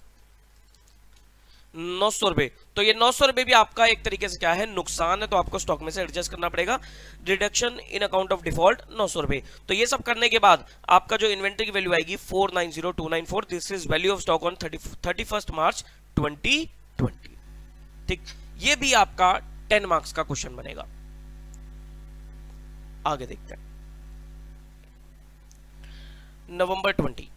नौ सौ रुपए। तो ये नौ सौ रुपए भी आपका एक तरीके से क्या है, नुकसान है, तो आपको स्टॉक में से एडजस्ट करना पड़ेगा। Reduction in account of default नौ सौ रुपए। तो ये सब करने के बाद आपका जो इन्वेंट्री की वैल्यू आएगी four nine zero two nine four. This is value of stock on thirty first March twenty twenty. ठीक, ये भी आपका टेन मार्क्स का क्वेश्चन बनेगा। आगे देखते हैं, नवंबर ट्वेंटी।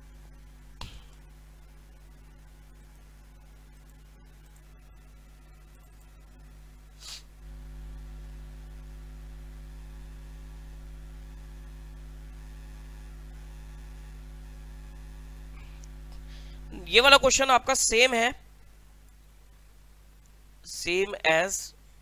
ये वाला क्वेश्चन आपका सेम है, same as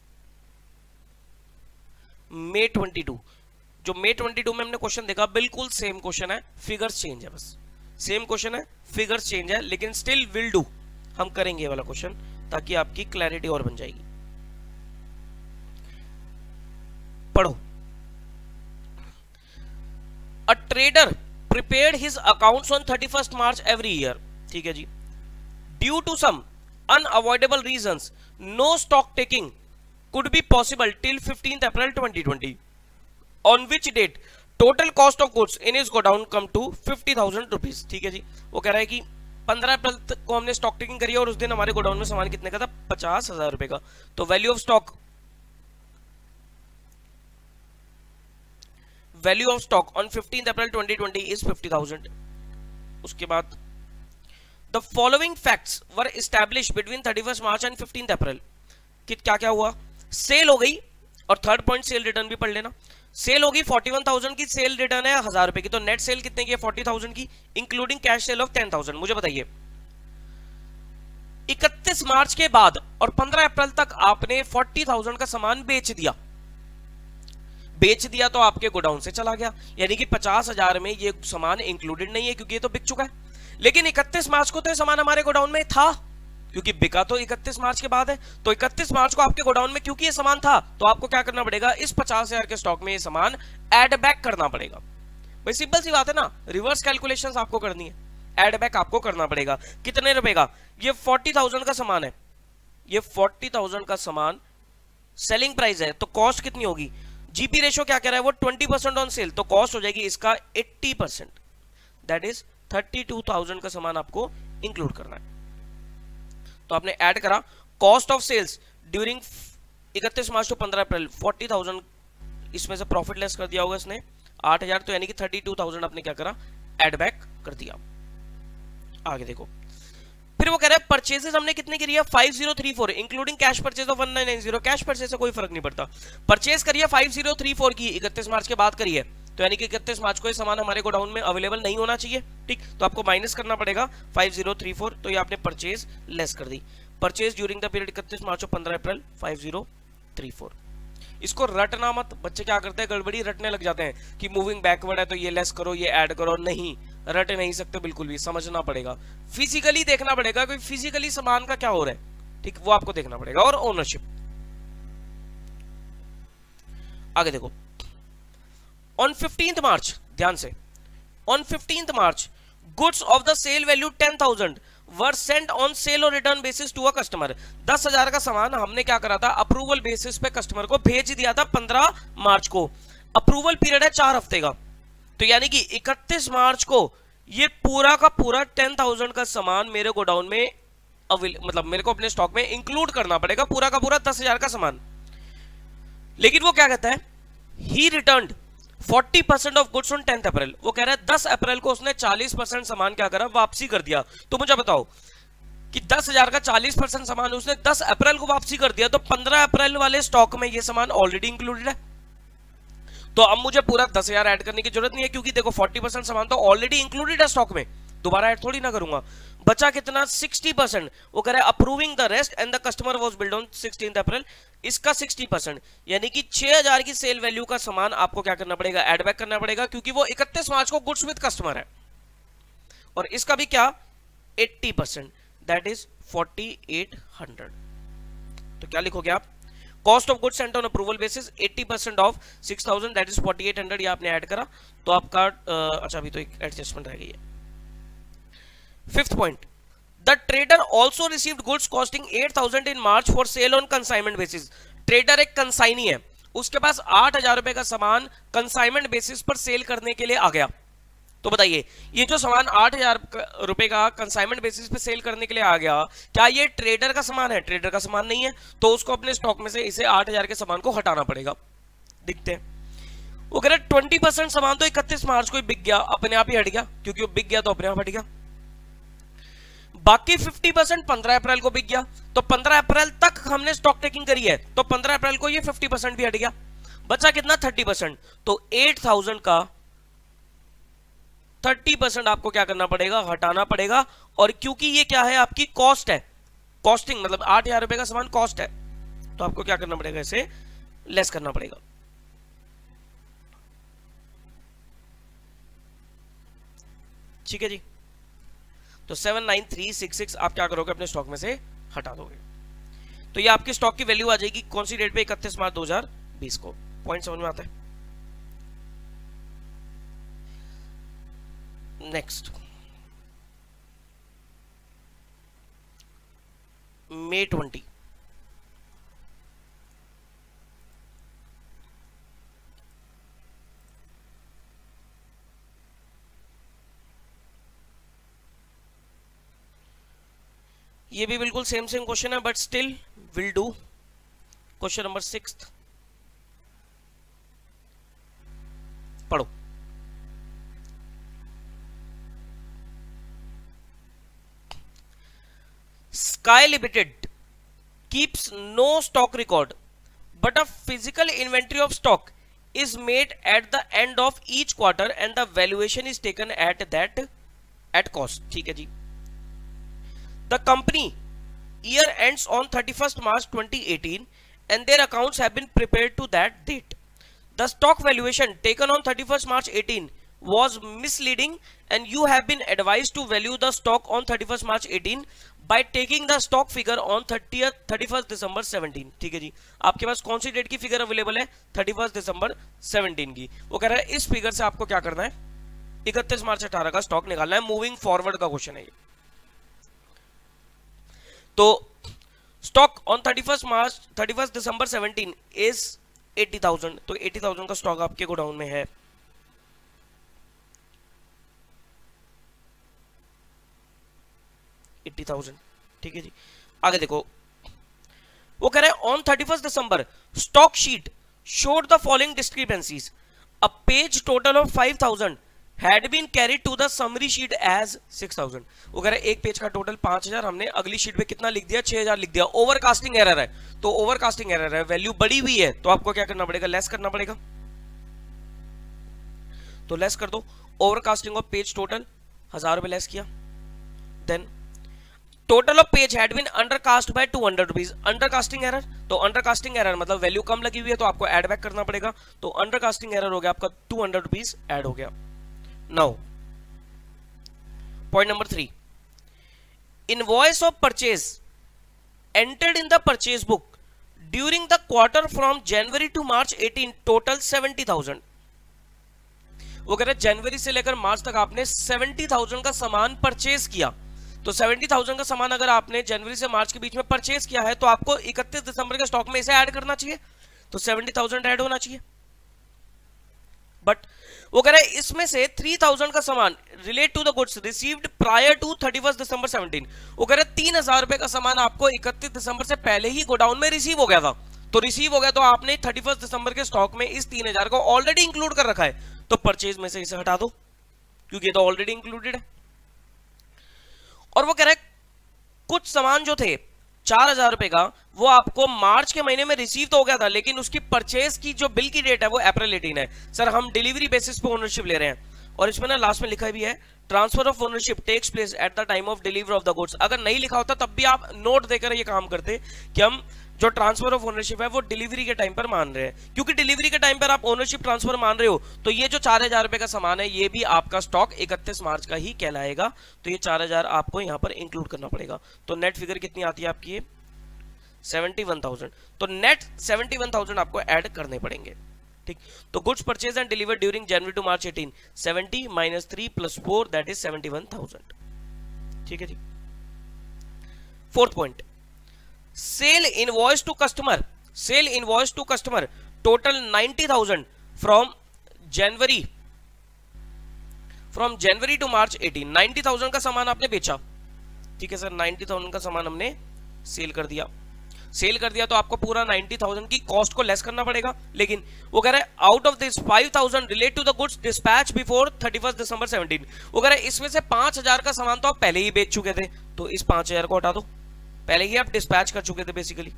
May twenty two. जो मे ट्वेंटी टू में हमने क्वेश्चन देखा बिल्कुल सेम क्वेश्चन है, फिगर्स चेंज है, बस सेम क्वेश्चन है, फिगर्स चेंज है, लेकिन स्टिल विल डू। हम करेंगे ये वाला क्वेश्चन ताकि आपकी क्लैरिटी और बन जाएगी। पढ़ो, a trader prepared his accounts on thirty first March every year. ठीक है जी, due to some unavoidable reasons no stock taking could be possible till fifteenth April twenty twenty, on which date total cost of goods in his godown come to fifty thousand rupees। ठीक है जी, वो कह रहा है कि पंद्रह अप्रैल तक को हमने स्टॉक टेकिंग करी है और उस दिन हमारे गोडाउन में सामान कितने का था, पचास हजार रुपए का। तो value of stock, value of stock on fifteenth April twenty twenty is fifty thousand. उसके बाद the following facts were established between thirty first March and fifteenth April. क्या क्या हुआ, सेल हो गई, और थर्ड पॉइंट सेल रिटर्न भी पढ़ लेना। सेल होगी फोर्टी वन थाउजेंड की, सेल रिटर्न है हजार रुपए की, तो नेट सेल कितने की है, फोर्टी थाउजेंड की, including cash sale of ten thousand. मुझे बताइए, इकतीस मार्च के बाद और पंद्रह अप्रैल तक आपने फोर्टी थाउजेंड का सामान बेच दिया, बेच दिया तो आपके गोडाउन से चला गया, यानी कि पचास हजार में ये सामान इंक्लूडेड नहीं है क्योंकि ये तो बिक चुका है। लेकिन इकतीस मार्च को तो ये सामान हमारे गोडाउन में था, क्योंकि बिका तो इकतीस मार्च के बाद है, तो इकतीस मार्च को आपके गोडाउन में क्योंकि ये सामान था, तो आपको क्या करना पड़ेगा, इस पचास हजार के स्टॉक में ये सामान ऐड बैक करना पड़ेगा। भाई सिंपल सी बात है ना, रिवर्स कैलकुलेशंस आपको करनी है, ऐड बैक आपको करना पड़ेगा। कितने रुपए का, ये फोर्टी थाउजेंड का सामान है, ये फोर्टी थाउजेंड का सामान सेलिंग प्राइस है, तो कॉस्ट कितनी होगी, जीपी रेशो क्या कह रहा है, वो ट्वेंटी परसेंट ऑन सेल, तो कॉस्ट हो जाएगी इसका eighty percent, that is thirty two thousand का सामान आपको इंक्लूड करना है। तो आपने ऐड करा कॉस्ट ऑफ सेल्स ड्यूरिंग इकतीस मार्च टू पंद्रह अप्रैल, फोर्टी थाउजेंड, इसमें से प्रॉफिट लेस कर दिया होगा इसने आठ हजार, तो यानी कि थर्टी टू थाउजेंड आपने क्या करा, ऐड बैक कर दिया। आगे देखो, फिर वो कह रहा है परचेजेस हमने कितने की है, five zero three four, including cash purchase of one nine nine zero. Cash purchase से कोई फर्क नहीं पड़ता, परचेज करिए फाइव जीरो थ्री फोर की, इकतीस मार्च के बाद करिए, तो यानी कि इकतीस मार्च को ये सामान हमारे गोडाउन में अवेलेबल नहीं होना चाहिए। ठीक, तो आपको माइनस करना पड़ेगा फाइव जीरो थ्री फोर, तो ये आपने परचेज लेस कर दी। परचेज ड्यूरिंग द पीरियड इकतीस मार्च और पंद्रह अप्रैल फाइव जीरो थ्री फोर। इसको रटना मत, बच्चे क्या करते हैं, गड़बड़ी रटने लग जाते हैं कि मूविंग बैकवर्ड है तो ये लेस करो, ये ऐड करो। नहीं, रट नहीं सकते बिल्कुल भी, समझना पड़ेगा, फिजिकली देखना पड़ेगा कि फिजिकली सामान का क्या हो रहा है। ठीक, वो आपको देखना पड़ेगा। और ओनरशिप, आगे देखो, ऑन फिफ्टींथ मार्च, ध्यान से, on fifteenth March goods of the sale value ten thousand were sent on sale और return basis to a customer. दस हजार का सामान हमने क्या करा था, अप्रूवल बेसिस पे कस्टमर को भेज दिया था पंद्रह मार्च को। अप्रूवल पीरियड है चार हफ्ते का, तो यानी कि इकतीस मार्च को ये पूरा का पूरा टेन थाउजेंड का सामान मेरे गोडाउन में अवेल मतलब मेरे को अपने स्टॉक में इंक्लूड करना पड़ेगा, पूरा का पूरा दस हजार का सामान। लेकिन वो क्या कहता है, ही रिटर्न्ड चालीस percent of goods on tenth April. वो कह रहा है दस अप्रैल को उसने चालीस परसेंट सामान क्या करा, वापसी कर दिया। तो मुझे बताओ कि दस हजार का चालीस परसेंट सामान उसने दस अप्रैल को वापसी कर दिया, तो पंद्रह अप्रैल वाले स्टॉक में ये सामान ऑलरेडी इंक्लूडेड है। तो अब मुझे पूरा दस हजार ऐड करने की जरूरत नहीं है, क्योंकि देखो चालीस परसेंट सामान तो ऑलरेडी इंक्लूडेड है स्टॉक में, दोबारा ऐड थोड़ी ना करूंगा। बचा कितना, साठ परसेंट। वो कह रहा है approving the rest and the customer was billed on sixteenth April. इसका साठ परसेंट यानी कि छह हजार की सेल वैल्यू का सामान आपको क्या करना पड़ेगा, ऐड बैक करना पड़ेगा, क्योंकि वो इकतीस मार्च को गुड्स विद कस्टमर है। और इसका भी क्या, अस्सी percent, that is forty eight hundred. तो क्या लिखोगे आप, cost of goods sent on approval basis अस्सी percent of six thousand, that is forty eight hundred. ये आपने ऐड करा तो आपका uh, अच्छा अभी तो एक एडजस्टमेंट रह गई है। Fifth point, the trader also received goods costing eight thousand in March for sale on consignment basis. Trader एक कंसाइनी है, उसके पास आठ हजार रुपए का सामान कंसाइनमेंट बेसिस पर सेल करने के लिए आ गया। तो बताइए ये जो सामान आठ हजार रुपए का कंसाइनमेंट बेसिस पे सेल करने के लिए आ गया, क्या ये ट्रेडर का सामान है? ट्रेडर का सामान नहीं है, तो उसको अपने स्टॉक में से इसे आठ हजार के सामान को हटाना पड़ेगा। दिखते हैं, वो कह रहे ट्वेंटी परसेंट सामान तो इकतीस मार्च को ही बिक गया, अपने आप ही हट गया, क्योंकि वो बिक गया तो अपने आप हट गया। बाकी पचास परसेंट पंद्रह अप्रैल को बिक गया, तो पंद्रह अप्रैल तक हमने स्टॉक टेकिंग करी है, तो पंद्रह अप्रैल को ये पचास परसेंट भी हट गया। बचा कितना, तीस परसेंट। तो आठ हज़ार का तीस परसेंट आपको क्या करना पड़ेगा, हटाना पड़ेगा। और क्योंकि ये क्या है, आपकी कॉस्ट है, कॉस्टिंग मतलब आठ हजार रुपए का सामान कॉस्ट है, तो आपको क्या करना पड़ेगा, इसे लेस करना पड़ेगा। ठीक है जी, तो seven nine three six six आप क्या करोगे, अपने स्टॉक में से हटा दोगे। तो ये आपकी स्टॉक की वैल्यू आ जाएगी कौन सी डेट पे, इकतीस मार्च दो हजार बीस को। पॉइंट समझ में आता है? Next, May twenty. ये भी बिल्कुल सेम सेम क्वेश्चन है, but still will do. Question number six पढ़ो। Sky Limited keeps no stock record, but a physical inventory of stock is made at the end of each quarter and the valuation is taken at that at cost. ठीक है जी। The company year ends on thirty-first March twenty eighteen and their accounts have been prepared to that date. The stock valuation taken on thirty-first March eighteen was misleading and you have been advised to value the stock on thirty-first March eighteen by taking the stock figure on thirtieth thirty-first December seventeen। ठीक है जी, आपके पास कौन सी date की figure available है, thirty-first December seventeen की। वो कह रहा है इस फिगर से आपको क्या करना है, इकतीस मार्च अठारह का स्टॉक निकालना है। मूविंग फॉरवर्ड का क्वेश्चन है ये। तो stock on thirty-first March thirty-first December seventeen is eighty thousand, तो eighty thousand का स्टॉक आपके गोडाउन में है। eighty thousand, ठीक है जी। आगे देखो, वो कह रहे हैं on thirty-first December stock sheet showed the following discrepancies. A page total of five thousand had been carried to the summary sheet as six thousand. वो कह रहे हैं एक पेज का टोटल पांच हजार, हमने अगली शीट पे कितना लिख दिया, छह हजार लिख दिया। ओवरकास्टिंग एरर है, तो ओवरकास्टिंग एरर है, वैल्यू बड़ी हुई है, तो आपको क्या करना पड़ेगा, लेस करना पड़ेगा। तो लेस कर दो, ओवरकास्टिंग ऑफ पेज टोटल हजार रुपए लेस किया। Then total of page had been undercast by two hundred rupees, undercasting error. तो अंडरकास्टिंग एरर मतलब वैल्यू कम लगी हुई है, तो आपको ऐड बैक करना पड़ेगा। तो अंडरकास्टिंग एरर हो गया आपका टू हंड्रेड रुपीज ऐड हो गया। Now point number three, invoice of purchase entered in the purchase book during the quarter from January to March eighteen total seventy thousand. वो कह रहे हैं जनवरी से लेकर मार्च तक आपने seventy thousand का सामान परचेज किया, तो सेवेंटी थाउजेंड का सामान अगर आपने जनवरी से मार्च के बीच में परचेज किया है तो आपको इकतीस दिसंबर के स्टॉक में इसे ऐड करना चाहिए, तो सेवेंटी थाउजेंड ऐड होना चाहिए। बट वो कह रहा है इसमें से थ्री थाउजेंड का सामान relate to the goods received prior to thirty first December seventeen. वो कह रहा है तीन हजार रुपए का सामान आपको इकतीस दिसंबर से पहले ही गोडाउन में रिसीव हो गया था, तो रिसीव हो गया तो आपने थर्टी फर्स्ट दिसंबर के स्टॉक में इस तीन हजार को ऑलरेडी इंक्लूड कर रखा है, तो परचेज में से इसे हटा दो क्योंकि ये तो ऑलरेडी इंक्लूडेड है। और वो कह रहा है कुछ सामान जो थे चार हजार रुपए का वो आपको मार्च के महीने में रिसीव तो हो गया था, लेकिन उसकी परचेज की जो बिल की डेट है वो अप्रैल एटीन है। सर हम डिलीवरी बेसिस पे ओनरशिप ले रहे हैं, और इसमें ना लास्ट में लिखा भी है transfer of ownership takes place at the time of delivery of the goods. अगर नहीं लिखा होता तब भी आप नोट देकर ये काम करते कि हम जो ट्रांसफर ऑफ ओनरशिप है वो डिलीवरी के टाइम पर मान रहे हैं, क्योंकि डिलीवरी के टाइम पर आप ओनरशिप ट्रांसफर मान रहे हो तो ये जो चार हजार रुपए का सामान है ये भी आपका स्टॉक इकतीस मार्च का ही कहलाएगा, तो ये चार हजार आपको यहाँ पर इंक्लूड करना पड़ेगा। तो नेट फिगर कितनी आती है आपकी ये सेवेंटी वन थाउजेंड, तो नेट सेवेंटी वन थाउजेंड आपको ऐड करने पड़ेंगे। ठीक, तो goods purchase and deliver during January to March eighteen, seventy minus three plus four that is seventy one thousand. ठीक है जी। Fourth point, sale invoice to customer, sale invoice to customer total ninety thousand from January from January to March eighteen. Ninety thousand का सामान आपने बेचा, ठीक है sir, ninety thousand का सामान हमने सेल कर दिया। सेल कर दिया तो आपको पूरा नाइंटी थाउजेंड की कॉस्ट को लेस करना पड़ेगा, लेकिन वो कह रहा है out of this five thousand relate to the goods dispatch before thirty first December seventeen. वो कह रहा है इसमें से पांच हजार का सामान तो आप पहले ही बेच चुके थे, तो इस पांच हजार को हटा दो, पहले ही आप डिस्पैच कर चुके थे बेसिकली।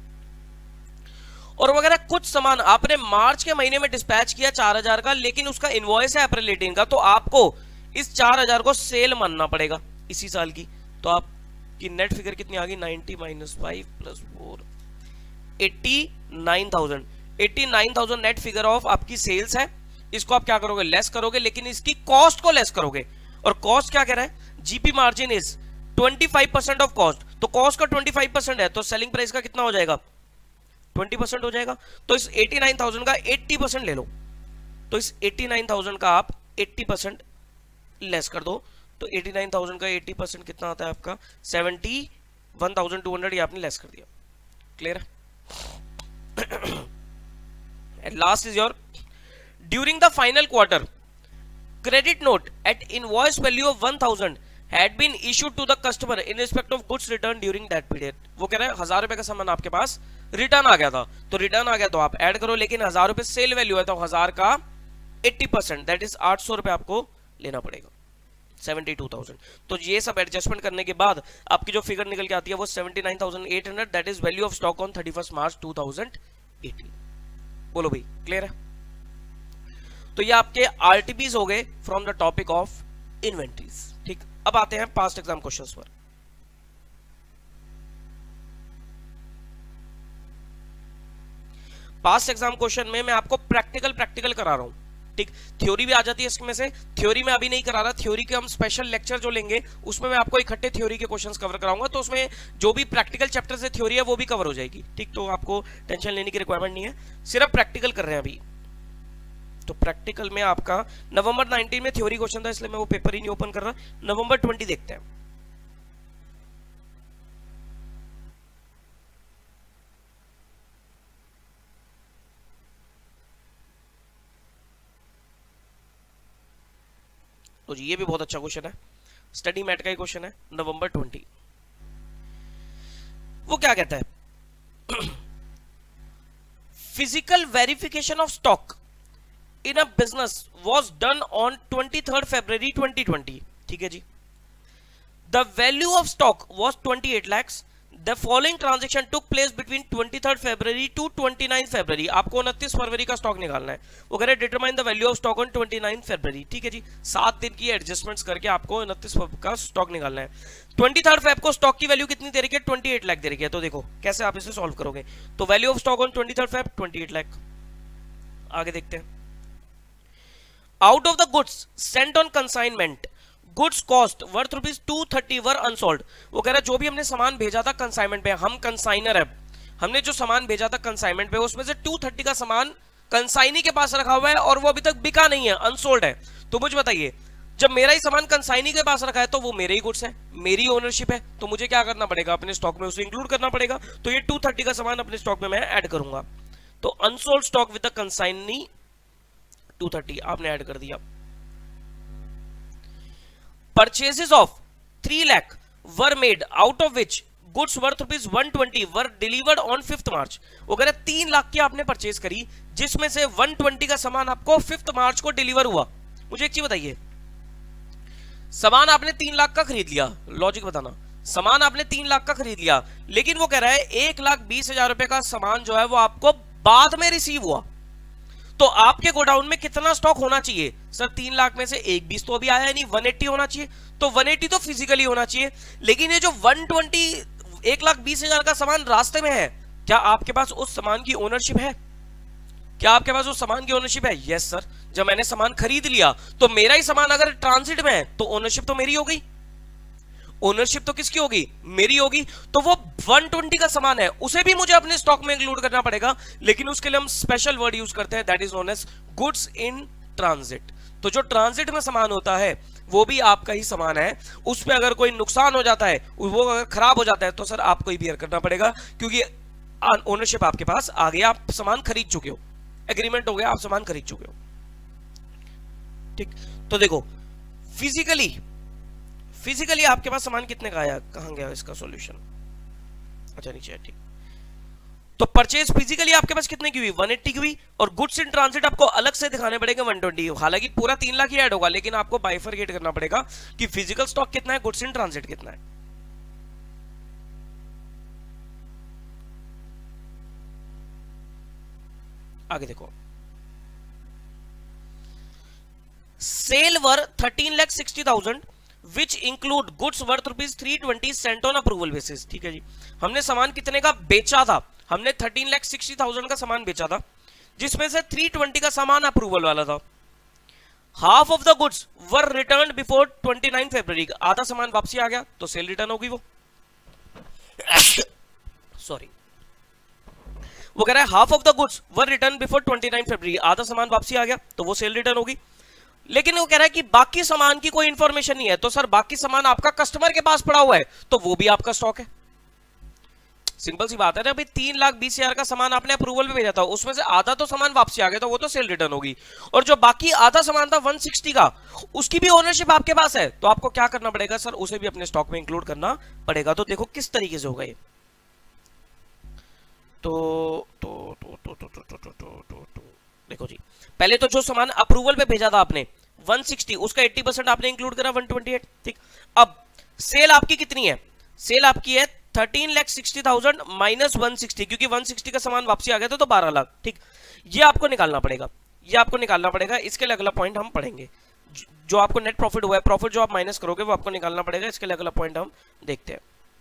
और वगैरह कुछ सामान आपने मार्च के महीने में डिस्पैच किया चार हजार का, लेकिन उसका इनवॉइस है अप्रैल एटीन का, तो आपको इस चार हजार को सेल मानना पड़ेगा इसी साल की। तो आपकी नेट फिगर कितनी आ गई, ninety minus five plus four, eighty nine thousand. Eighty nine thousand net figure of आपकी सेल्स है, इसको आप क्या करोगे, लेस करोगे, लेकिन इसकी कॉस्ट को लेस करोगे। और कॉस्ट क्या कह रहा है, GP margin is twenty five percent of cost, तो कॉस्ट का ट्वेंटी फाइव परसेंट है तो सेलिंग प्राइस का कितना हो जाएगा, ट्वेंटी परसेंट हो जाएगा। तो इस एटी नाइन थाउजेंड का एट्टी परसेंट ले लो, तो इस एटी नाइन थाउजेंड का आप एट्टी परसेंट लेस कर दो, तो एटी नाइन थाउजेंड का एट्टी परसेंट कितना आता है आपका seventy one thousand two hundred, ये आपने लेस कर दिया। क्लियर है। And last is your during the final quarter credit note at invoice value of one thousand had been issued to the customer in respect of goods returned during that period। वो कह रहा है हजार रुपए का सामान आपके पास रिटर्न आ गया था, तो रिटर्न आ गया तो आप ऐड करो, लेकिन हजार रुपए सेल वैल्यू है तो हजार का एट्टी परसेंट दैट इज आठ सौ रुपए आपको लेना पड़ेगा, सेवेंटी टू थाउजेंड। तो ये सब एडजस्टमेंट करने के बाद आपकी जो फिगर निकल के आती है वो seventy nine thousand eight hundred that is value of stock on thirty first March two thousand eighteen. बोलो भाई क्लियर है। तो ये आपके आरटीपीज हो गए from the topic of inventories. ठीक, अब आते हैं पास्ट एग्जाम क्वेश्चंस पर। पास्ट एग्जाम क्वेश्चन में मैं आपको प्रैक्टिकल प्रैक्टिकल करा रहा हूं। ठीक, थ्योरी भी आ जाती है इसमें से, थ्योरी में अभी नहीं करा रहा, थ्योरी के हम स्पेशल लेक्चर जो लेंगे उसमें मैं आपको इकट्ठे थ्योरी के क्वेश्चंस कवर कराऊंगा, तो उसमें जो भी प्रैक्टिकल चैप्टर से थ्योरी है वो भी कवर हो जाएगी। ठीक, तो आपको टेंशन लेने की रिक्वायरमेंट नहीं है, सिर्फ प्रैक्टिकल कर रहे हैं अभी। तो प्रैक्टिकल में आपका नवंबर नाइनटीन में थ्योरी क्वेश्चन था, इसलिए मैं वो पेपर ही नहीं ओपन कर रहा, नवंबर ट्वेंटी देखते हैं। तो ये भी बहुत अच्छा क्वेश्चन है, स्टडी मैट का ही क्वेश्चन है, नवंबर ट्वेंटी। वो क्या कहता है, physical verification of stock in a business was done on twenty third February twenty twenty. ठीक है जी। The value of stock was twenty eight lakhs। The following transaction took place between twenty third February to twenty ninth February। आपको उनतीस फरवरी का stock निकालना है। वो कह रहे determine the value of stock on twenty ninth February। ठीक है जी, सात दिन की एडजस्टमेंट्स करके आपको उनतीस का स्टॉक निकालना है। ट्वेंटी थर्ड Feb को स्टॉक की वैल्यू कितनी दे रखी है, ट्वेंटी एट लाख दे रखी है। तो देखो कैसे आप इसे सॉल्व करोगे। तो value of stock on twenty third Feb twenty eight lakh. आगे देखते हैं। Out of the goods sent on consignment goods cost worth rupees two thirty were unsold. वो कह रहा है जो भी हमने सामान भेजा था कंसाइनमेंट पे, हम कंसाइनर है, हमने जो सामान भेजा था कंसाइनमेंट पे उसमें से टू थर्टी का सामान कंसाइनी के पास रखा हुआ है और वो अभी तक बिका नहीं है, अनसोल्ड है। तो मुझे बताइए जब मेरा ही सामान कंसाइनी के पास रखा है तो वो मेरे ही गुड्स है, मेरी ओनरशिप है, तो मुझे क्या करना पड़ेगा, अपने स्टॉक में उसे इंक्लूड करना पड़ेगा। तो ये टू थर्टी का सामान अपने स्टॉक में मैं ऐड करूंगा। तो unsold stock with the consignee two thirty आपने ऐड कर दिया। Purchases of three lakh were made out of which goods worth rupees one twenty were delivered on fifth March. अगर तीन लाख की आपने परचेज करी जिसमें से वन ट्वेंटी का सामान आपको फिफ्थ मार्च को डिलीवर हुआ। मुझे एक चीज बताइए, सामान आपने तीन लाख का खरीद लिया, लॉजिक बताना, सामान आपने तीन लाख का खरीद लिया, लेकिन वो कह रहा है एक लाख बीस हजार रुपए का सामान जो है वो आपको बाद में रिसीव हुआ, तो आपके गोडाउन में कितना स्टॉक होना चाहिए? सर तीन लाख में से एक बीस तो अभी आया है नहीं, वन एट्टी होना चाहिए। तो वन एट्टी तो फिजिकली होना चाहिए, लेकिन ये जो वन ट्वेंटी एक लाख बीस हजार का सामान रास्ते में है, क्या आपके पास उस सामान की ओनरशिप है? क्या आपके पास उस सामान की ओनरशिप है? यस सर, जब मैंने सामान खरीद लिया तो मेरा ही सामान अगर ट्रांजिट में है तो ओनरशिप तो मेरी हो गई, ओनरशिप तो किसकी होगी? मेरी होगी। तो वो वन ट्वेंटी का सामान है, उसे भी मुझे अपने स्टॉक में इंक्लूड करना पड़ेगा, लेकिन उसके लिए हम स्पेशल वर्ड यूज करते हैं, that is known as goods in transit. तो जो ट्रांजिट में सामान होता है वो भी आपका ही सामान है, उस पर अगर कोई नुकसान हो जाता है, वो अगर खराब हो जाता है तो सर आपको ही बियर करना पड़ेगा, क्योंकि ओनरशिप आपके पास आ गया, आप सामान खरीद चुके हो, एग्रीमेंट हो गया, आप सामान खरीद चुके हो। ठीक, तो देखो फिजिकली फिजिकली आपके पास सामान कितने का आया, कहां गया इसका सॉल्यूशन, अच्छा नीचे है, ठीक। तो परचेज फिजिकली आपके पास कितने की हुई? वन एट्टी की हुई, और गुड्स इन ट्रांजिट आपको अलग से दिखाने पड़ेंगे वन ट्वेंटी। हालांकि पूरा तीन लाख ही ऐड होगा, लेकिन आपको बाइफरकेट करना पड़ेगा कि फिजिकल स्टॉक कितना है, गुड्स इन ट्रांजिट कितना है। आगे देखो, sale were thirteen lakh sixty thousand which include goods worth rupees three twenty sent on approval basis. ठीक है जी, हमने सामान कितने का बेचा था? हमने थर्टीन लाख सिक्सटी थाउजेंड का सामान बेचा था, जिसमें से थ्री ट्वेंटी का सामान अप्रूवल वाला था। Half of the goods were return before twenty nine February. आधा सामान वापसी आ गया तो सेल रिटर्न होगी वो सॉरी वो कह रहा है half of the goods were return before twenty nine February, आधा सामान वापसी आ गया तो वो सेल रिटर्न होगी। लेकिन वो कह रहा है कि बाकी सामान की कोई इंफॉर्मेशन नहीं है, तो सर बाकी सामान आपका कस्टमर के पास पड़ा हुआ है, तो वो भी आपका स्टॉक है। सिंपल सी बात है ना भाई, तीन लाख बीस हजार का सामान आपने अप्रूवल पे भेजा था, उसमें से आधा तो सामान वापसी आ गया, तो वो तो सेल रिटर्न होगी। और जो बाकी आधा सामान था वन सिक्सटी का, उसकी भी ओनरशिप आपके पास है, तो आपको क्या करना पड़ेगा सर, उसे भी अपने स्टॉक में इंक्लूड करना पड़ेगा। तो देखो किस तरीके से होगा ये। तो तो तो तो तो तो तो तो तो देखो जी, पहले तो जो सामान अप्रूवल पे भेजा था आपने वन सिक्सटी, उसका एट्टी परसेंट आपने इंक्लूड करा वन ट्वेंटी एट। ठीक, अब सेल आपकी कितनी है? सेल आपकी है thirteen lakh sixty thousand minus one sixty, क्योंकि वन सिक्सटी का सामान वापसी आ गया था तो बारह लाख। ठीक, ये आपको निकालना पड़ेगा, ये आपको निकालना पड़ेगा। इसके लिए अगला पॉइंट हम पढ़ेंगे, जो आपको नेट प्रॉफिट हुआ है, प्रॉफिट जो आप माइनस करोगे वो आपको निकालना पड़ेगा। इसके लिए अगला पॉइंट हम देखते हैं।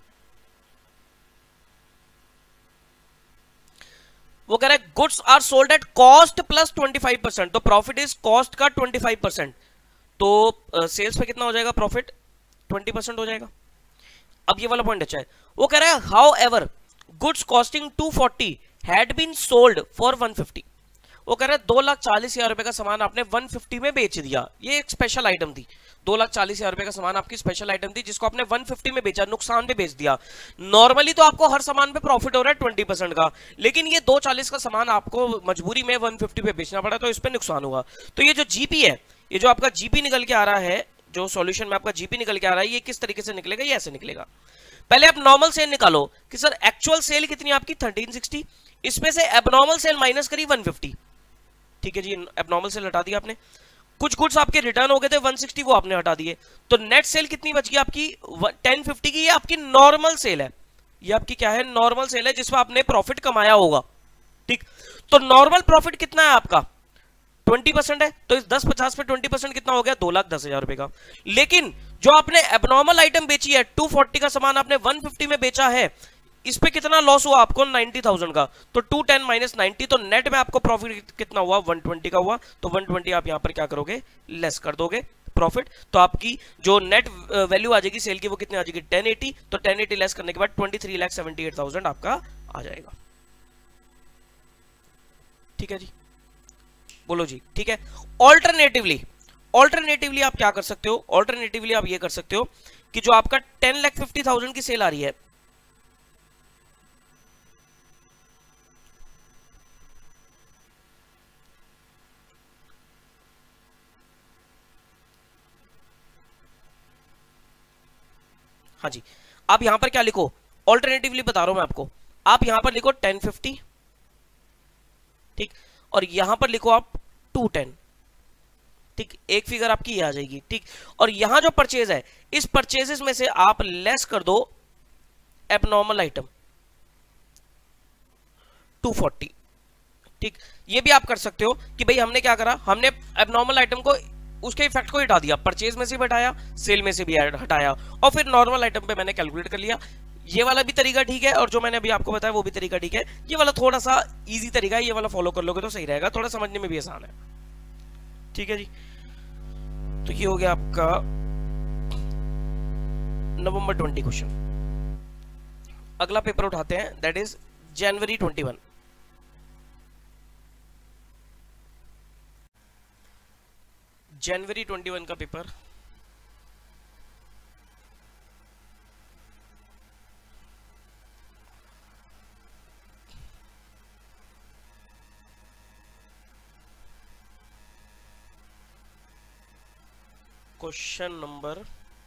वो कह रहा है goods are sold at cost plus twenty five percent, तो प्रॉफिट इज कॉस्ट का ट्वेंटी फाइव परसेंट, तो सेल्स uh, पे कितना हो जाएगा? प्रॉफिट ट्वेंटी परसेंट हो जाएगा। अब ये वाला पॉइंट अच्छा है। वो कह रहा है however goods costing two forty had been sold for one fifty. वो कह रहा है दो लाख चालीस हजार रुपए का सामान आपने वन फिफ्टी में बेच दिया, ये एक स्पेशल आइटम थी। दो लाख चालीस हजार रुपए का सामान आपकी स्पेशल आइटम थी, जिसको आपने वन फिफ्टी में बेचा, नुकसान पे बेच दिया। नॉर्मली तो आपको हर सामान पे प्रॉफिट हो रहा है ट्वेंटी परसेंट का, लेकिन ये दो चालीस का सामान आपको मजबूरी में वन फिफ्टी पे बेचना पड़ा, तो इस पे नुकसान हुआ। तो ये जो जीपी है, ये जो आपका जीपी निकल के आ रहा है, जो सॉल्यूशन में आपका जीपी निकल के आ रहा है, ये किस तरीके से निकलेगा? ये ऐसे निकलेगा। पहले आप नॉर्मल सेल निकालो कि सर एक्चुअल सेल कितनी है आपकी थर्टीन सिक्सटी, इसमें से एबनॉर्मल सेल माइनस करी वन फिफ्टी। ठीक है जी, एबनॉर्मल सेल हटा दिया आपने। कुछ गुड्स आपके रिटर्न हो गए थे वन सिक्सटी, वो आपने हटा दिए, तो नेट सेल कितनी बच गई आपकी? टेन फिफ्टी की। ये आपकी नॉर्मल सेल है, ये आपकी क्या है? नॉर्मल सेल है, जिसमें आपने प्रॉफिट कमाया होगा। ठीक, तो नॉर्मल प्रॉफिट कितना है आपका? ट्वेंटी परसेंट है, तो इस दस पचास पे ट्वेंटी परसेंट कितना हो गया? दो लाख दस हजार रुपए का। लेकिन जो आपने एबनॉर्मल आइटम बेची है, टू फोर्टी का सामान आपने वन फिफ्टी में बेचा है, इस पे कितना लॉस हुआ आपको? नाइंटी थाउजेंड का। तो टू टेन माइनस नाइंटी, तो नेट में आपको प्रॉफिट कितना हुआ? वन ट्वेंटी का हुआ। तो वन ट्वेंटी आप यहां पर क्या करोगे? लेस कर दोगे प्रॉफिट, तो आपकी जो नेट वैल्यू आ जाएगी सेल की वो कितनी आ जाएगी? Ten eighty. तो टेन एटी लेस करने के बाद twenty three lakh seventy eight thousand आपका आ जाएगा। ठीक है जी, बोलो जी। ठीक है, ऑल्टरनेटिवली ऑल्टरनेटिवली आप क्या कर सकते हो, ऑल्टरनेटिवली आप ये कर सकते हो कि जो आपका टेन लाख फिफ्टी थाउजेंड की सेल आ रही है, हाँ जी, आप यहां पर क्या लिखो, ऑल्टरनेटिवली बता रहा हूं मैं आपको, आप यहां पर लिखो टेन फिफ्टी, ठीक, और यहां पर लिखो आप टू टेन, ठीक, एक फिगर आपकी ये आ जाएगी, ठीक, और यहां जो परचेज है, इस परचेजेस में से आप लेस कर दो एबनॉर्मल आइटम टू फोर्टी, ठीक, ये भी आप कर सकते हो कि भाई हमने क्या करा, हमने एबनॉर्मल आइटम को उसके इफेक्ट को हटा दिया, परचेज में से भी हटाया, सेल में से भी हटाया, और फिर नॉर्मल आइटम पे मैंने कैलकुलेट कर लिया। ये वाला भी तरीका ठीक है, और जो मैंने अभी आपको बताया वो भी तरीका ठीक है। ये वाला थोड़ा सा इजी तरीका है, ये वाला फॉलो कर लोगे तो सही रहेगा, थोड़ा समझने में भी आसान है, ठीक है जी। तो ये हो गया आपका नवंबर ट्वेंटी क्वेश्चन। अगला पेपर उठाते हैं, that is January twenty one. January twenty one का paper question number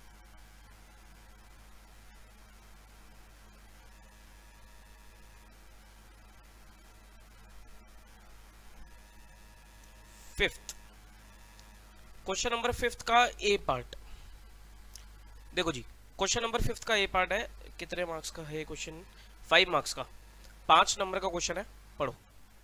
fifth, question number fifth का ए पार्ट। देखो जी, क्वेश्चन नंबर फिफ्थ का ए पार्ट है, कितने मार्क्स का है क्वेश्चन, फाइव मार्क्स का, पांच नंबर का क्वेश्चन है, पढ़ो।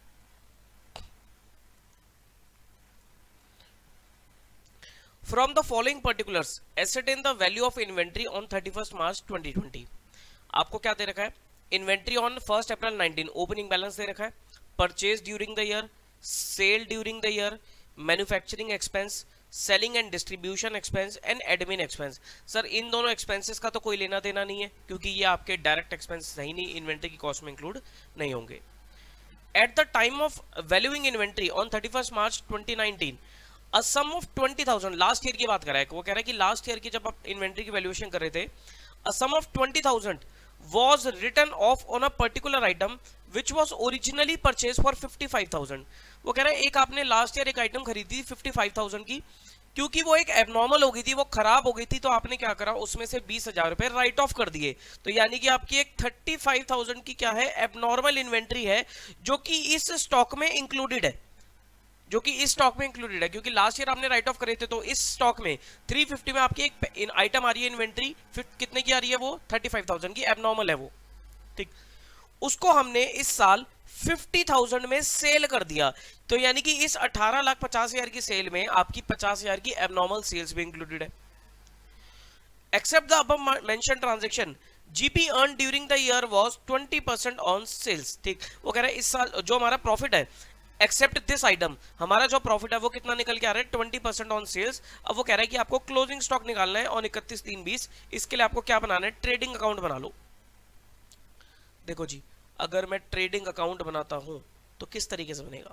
From the following particulars ascertain the value of inventory on thirty first March twenty twenty. आपको क्या दे रखा है, inventory on first April nineteen, opening balance दे रखा है, purchase during the year, sale during the year, manufacturing expense, selling and distribution expense and admin expense. Sir इन दोनों एक्सपेंसेस का तो कोई लेना देना नहीं है, क्योंकि ये आपके डायरेक्ट एक्सपेंस है ही नहीं, इन्वेंट्री की कॉस्ट में इंक्लूड नहीं होंगे। At the time of valuing inventory on thirty first March twenty nineteen, a sum of twenty thousand, last year की बात कर रहा है, वो कह रहा है कि लास्ट ईयर की जब आप इन्वेंट्री की वैल्यूएशन कर रहे थे, a sum of twenty thousand was written off on a particular item which was originally purchased for fifty five thousand. वो कह रहा है एक आपने लास्ट ईयर एक आइटम खरीदी थी फिफ्टी फाइव थाउजेंड की, क्योंकि वो एक एबनॉर्मल हो गई थी, वो खराब हो गई थी, तो आपने क्या करा, उसमें से बीस हजार रुपए राइट ऑफ कर दिए। तो यानी कि आपकी एक थर्टी फाइव थाउजेंड की क्या है, एबनॉर्मल इन्वेंट्री है, जो कि इस स्टॉक में इंक्लूडेड है, जो कि इस स्टॉक में इंक्लूडेड है, क्योंकि लास्ट ईयर आपने राइट ऑफ करे थे, तो इस स्टॉक में थ्री फिफ्टी में आपकी एक आइटम आ रही है इन्वेंट्री, कितने की आ रही है, वो थर्टी फाइव थाउजेंड की, एबनॉर्मल है वो, ठीक, उसको हमने इस साल फिफ्टी थाउजेंड में सेल कर दिया। तो यानी कि इस अठारह लाख पचास हजार की सेल में आपकी पचास हजार की एबनॉर्मल सेल्स भी इंक्लूडेड है। Except the above mention transaction, GP earn during the year was twenty percent on sales, ठीक, वो कह रहा है इस साल जो हमारा प्रॉफिट है, एक्सेप्ट दिस आइटम, हमारा जो प्रॉफिट है वो कितना निकल के आ रहा है, ट्वेंटी परसेंट ऑन सेल्स। अब वो कह रहा है कि आपको क्लोजिंग स्टॉक निकालना है ऑन इकतीस तीन बीस, इसके लिए आपको क्या बनाना है, ट्रेडिंग अकाउंट बना लो। देखो जी, अगर मैं ट्रेडिंग अकाउंट बनाता हूं तो किस तरीके से बनेगा,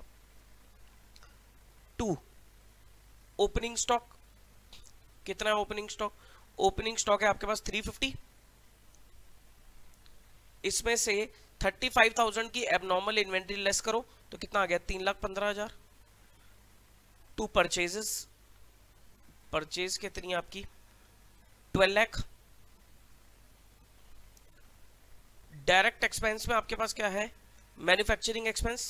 टू ओपनिंग स्टॉक, कितना है ओपनिंग स्टॉक, ओपनिंग स्टॉक है आपके पास थ्री फिफ्टी, इसमें से थर्टी फाइव थाउजेंड की एबनॉर्मल इन्वेंट्री लेस करो तो कितना आ गया, तीन लाख पंद्रह हजार। टू परचेजेस, परचेज कितनी आपकी ट्वेल्व लाख। डायरेक्ट एक्सपेंस में आपके पास क्या है, मैन्युफैक्चरिंग एक्सपेंस,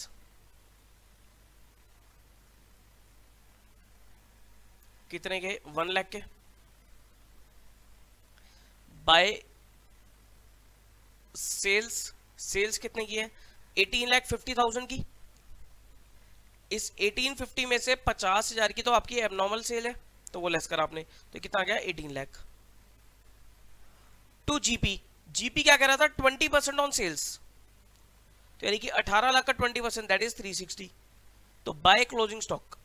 कितने के, वन लाख के, बाय सेल्स, सेल्स कितने की है, एटीन लाख फिफ्टी थाउजेंड की, इस एटीन फिफ्टी में से पचास हजार की तो आपकी एबनॉर्मल सेल है, तो वो लेस करा आपने, तो कितना आ गया, eighteen lakh. To GP, GP क्या कह रहा था, ट्वेंटी परसेंट ऑन सेल्स, तो यानी कि अठारह लाख का twenty percent that is three sixty, तो बाय क्लोजिंग स्टॉक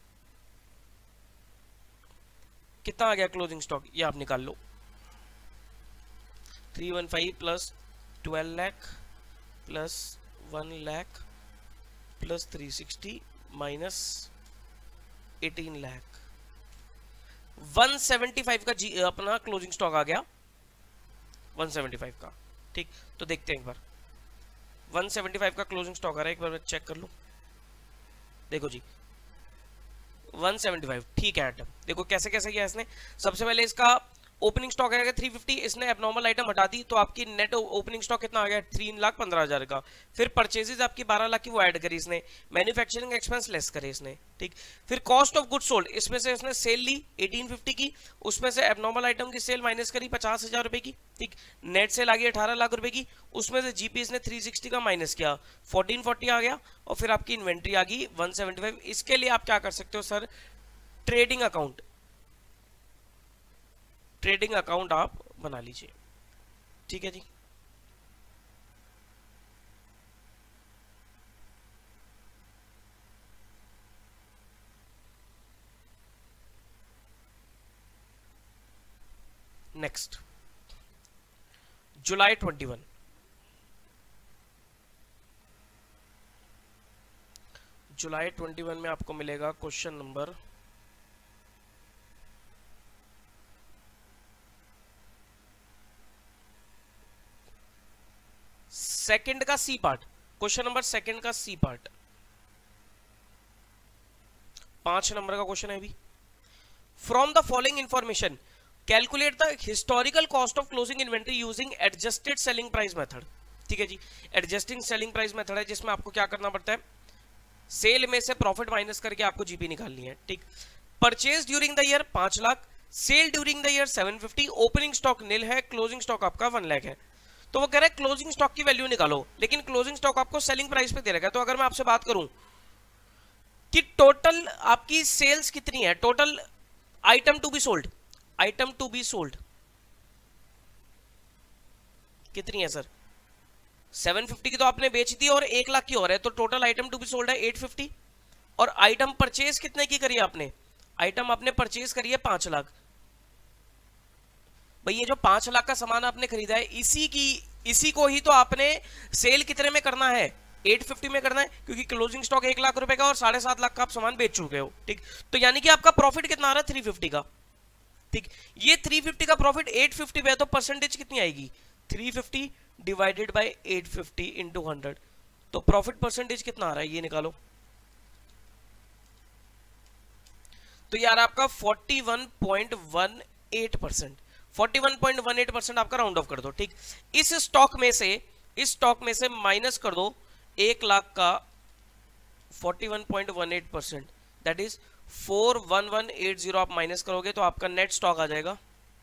कितना आ गया, क्लोजिंग स्टॉक ये आप निकाल लो, three one five plus twelve lakh plus one lakh plus three sixty minus eighteen lakh, one seventy five का जी अपना क्लोजिंग स्टॉक आ गया, वन सेवेंटी फाइव का। ठीक, तो देखते हैं एक बार, वन सेवेंटी फाइव का क्लोजिंग स्टॉक आ रहा है, एक बार मैं चेक कर लूं। देखो जी वन सेवेंटी फाइव, ठीक है आइटम। देखो कैसे कैसे किया इसने। सबसे पहले इसका ओपनिंग स्टॉक आएगा थ्री फिफ्टी, इसने एबनॉर्मल आइटम हटा दी तो आपकी नेट ओपनिंग स्टॉक कितना आ गया, तीन लाख पंद्रह हजार का। फिर परचेजेज आपकी बारह लाख की वो ऐड करी इसने, मैन्युफैक्चरिंग एक्सपेंस लेस करे इसने। ठीक, फिर कॉस्ट ऑफ गुड्स सोल्ड, इसमें से इसने सेल ली एटीन फिफ्टी की, उसमें से एबनॉर्मल आइटम की सेल माइनस करी पचास हजार रुपए की। ठीक, नेट सेल आ गई अठारह लाख रुपए की, उसमें से जीपी इसने थ्री सिक्सटी का माइनस किया, फोर्टीन फोर्टी आ गया, और फिर आपकी इन्वेंट्री आ गई वन सेवेंटी फाइव। इसके लिए आप क्या कर सकते हो sir, trading account, trading account आप बना लीजिए। ठीक है जी, next July twenty one, July twenty one में आपको मिलेगा क्वेश्चन नंबर सेकंड का C part, question number second का सी पार्ट, पांच नंबर का क्वेश्चन है अभी। From the following information calculate the historical cost of closing inventory using adjusted selling price method. ठीक है जी, एडजस्टिंग सेलिंग प्राइस मेथड है जिसमें आपको क्या करना पड़ता है, सेल में से प्रॉफिट माइनस करके आपको जीपी निकालनी है। ठीक, परचेज ड्यूरिंग द ईयर पांच lakh, sale during the year seven fifty, opening stock nil है, क्लोजिंग स्टॉक आपका वन लाख है। तो वो कह रहा है क्लोजिंग स्टॉक की वैल्यू निकालो, लेकिन क्लोजिंग स्टॉक आपको सेलिंग प्राइस पे दे रखा है। तो अगर मैं आपसे बात करूं कि टोटल आपकी सेल्स कितनी है, total item to be sold, item to be sold कितनी है सर, सेवन फिफ्टी की तो आपने बेच दी और एक लाख की और है, तो total item to be sold है एट फिफ्टी। और आइटम परचेज कितने की करी है आपने, आइटम आपने परचेज करी है पांच लाख। भाई ये जो पांच लाख का सामान आपने खरीदा है, इसी की इसी को ही तो आपने सेल कितने में करना है, एट फिफ्टी में करना है, क्योंकि क्लोजिंग स्टॉक एक लाख रुपए का और साढ़े सात लाख का आप सामान बेच चुके हो। ठीक, तो यानी कि आपका प्रॉफिट कितना आ रहा है, थ्री फिफ्टी का। ठीक, ये थ्री फिफ्टी का प्रॉफिट एट फिफ्टी पे है, तो परसेंटेज कितनी आएगी, three fifty divided by eight fifty into hundred, तो प्रॉफिट परसेंटेज कितना आ रहा है ये निकालो। तो यार आपका forty one point one eight percent, forty one point one eight percent आपका राउंड ऑफ कर दो। ठीक, इस स्टॉक में से इस स्टॉक में से माइनस कर दो एक लाख का forty one point one eight percent, that is four one one eight zero आप माइनस करोगे तो आपका नेट स्टॉक आ जाएगा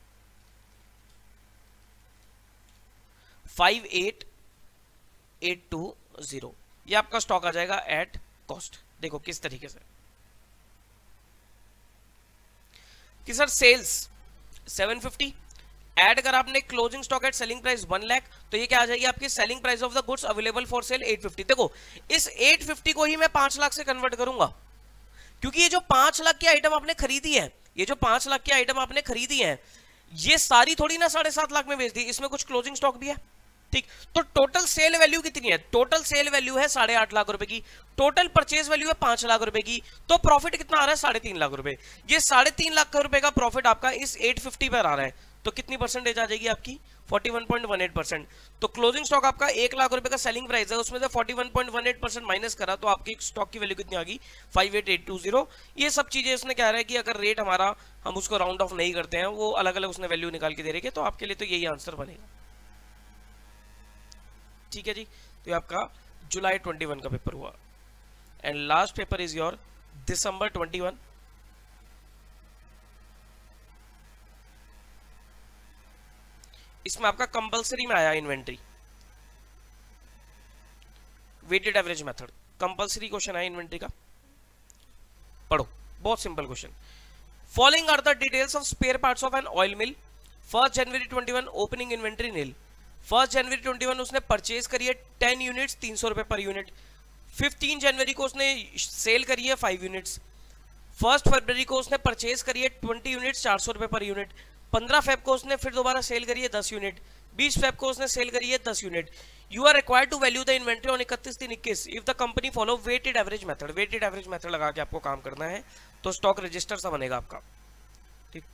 five eight eight two zero. ये आपका स्टॉक आ जाएगा एट कॉस्ट। देखो किस तरीके से कि sir sales seven fifty add कर आपने closing stock at selling price one lakh, तो ये क्या आ जाएगी आपकी selling price of the goods available for sale eight fifty. देखो इस एट फिफ्टी को ही मैं पांच लाख से कन्वर्ट करूंगा, क्योंकि ये जो पांच लाख की आइटम आपने खरीदी है, ये जो पांच लाख की आइटम आपने खरीदी है, ये सारी थोड़ी ना साढ़े सात लाख में बेच दी, इसमें कुछ क्लोजिंग स्टॉक भी है। ठीक, तो टोटल सेल वैल्यू कितनी है, टोटल सेल वैल्यू है साढ़े आठ लाख रुपए की, टोटल परचेज वैल्यू है पांच लाख रुपए की, तो प्रॉफिट कितना आ रहा है, साढ़े तीन लाख रुपए। ये साढ़े तीन लाख रुपए का प्रॉफिट आपका इस एट फिफ्टी पर आ रहा है, तो कितनी परसेंटेज आ जाएगी आपकी, forty one point one eight percent. तो क्लोजिंग स्टॉक आपका एक लाख रुपए का सेलिंग प्राइस है, उसमें से forty one point one eight percent minus करा तो आपकी स्टॉक की वैल्यू कितनी आ गई, five eight eight two zero. ये सब चीजें उसने कह रहा है कि अगर रेट हमारा हम उसको राउंड ऑफ नहीं करते हैं, वो अलग अलग उसने वैल्यू निकाल के दे रही है, तो आपके लिए तो यही आंसर बनेगा। ठीक है जी, तो ये आपका जुलाई ट्वेंटी वन का पेपर हुआ and last paper is your December twenty one. इसमें आपका कंपलसरी में आया inventory weighted average method, compulsory question आया इन्वेंट्री का, पढ़ो बहुत simple question. Following are the details of spare parts of an oil mill, first January twenty one opening inventory nil, first January twenty one उसने purchase करी है ten units तीन सौ रुपए पर यूनिट, फिफ्टीन जनवरी को उसने सेल करी है फाइव यूनिट्स, फर्स्ट फरवरी को उसने परचेज करी है ट्वेंटी यूनिट्स चार सौ रुपए पर यूनिट, पंद्रह फेब को उसने फिर दोबारा सेल करी है दस यूनिट, बीस फेब को उसने सेल करी है दस unit. You are required to value the inventory on इकतीस तीन इक्कीस if the company follow weighted average method. Weighted average method लगा के आपको काम करना है, तो स्टॉक रजिस्टर सा बनेगा आपका। ठीक,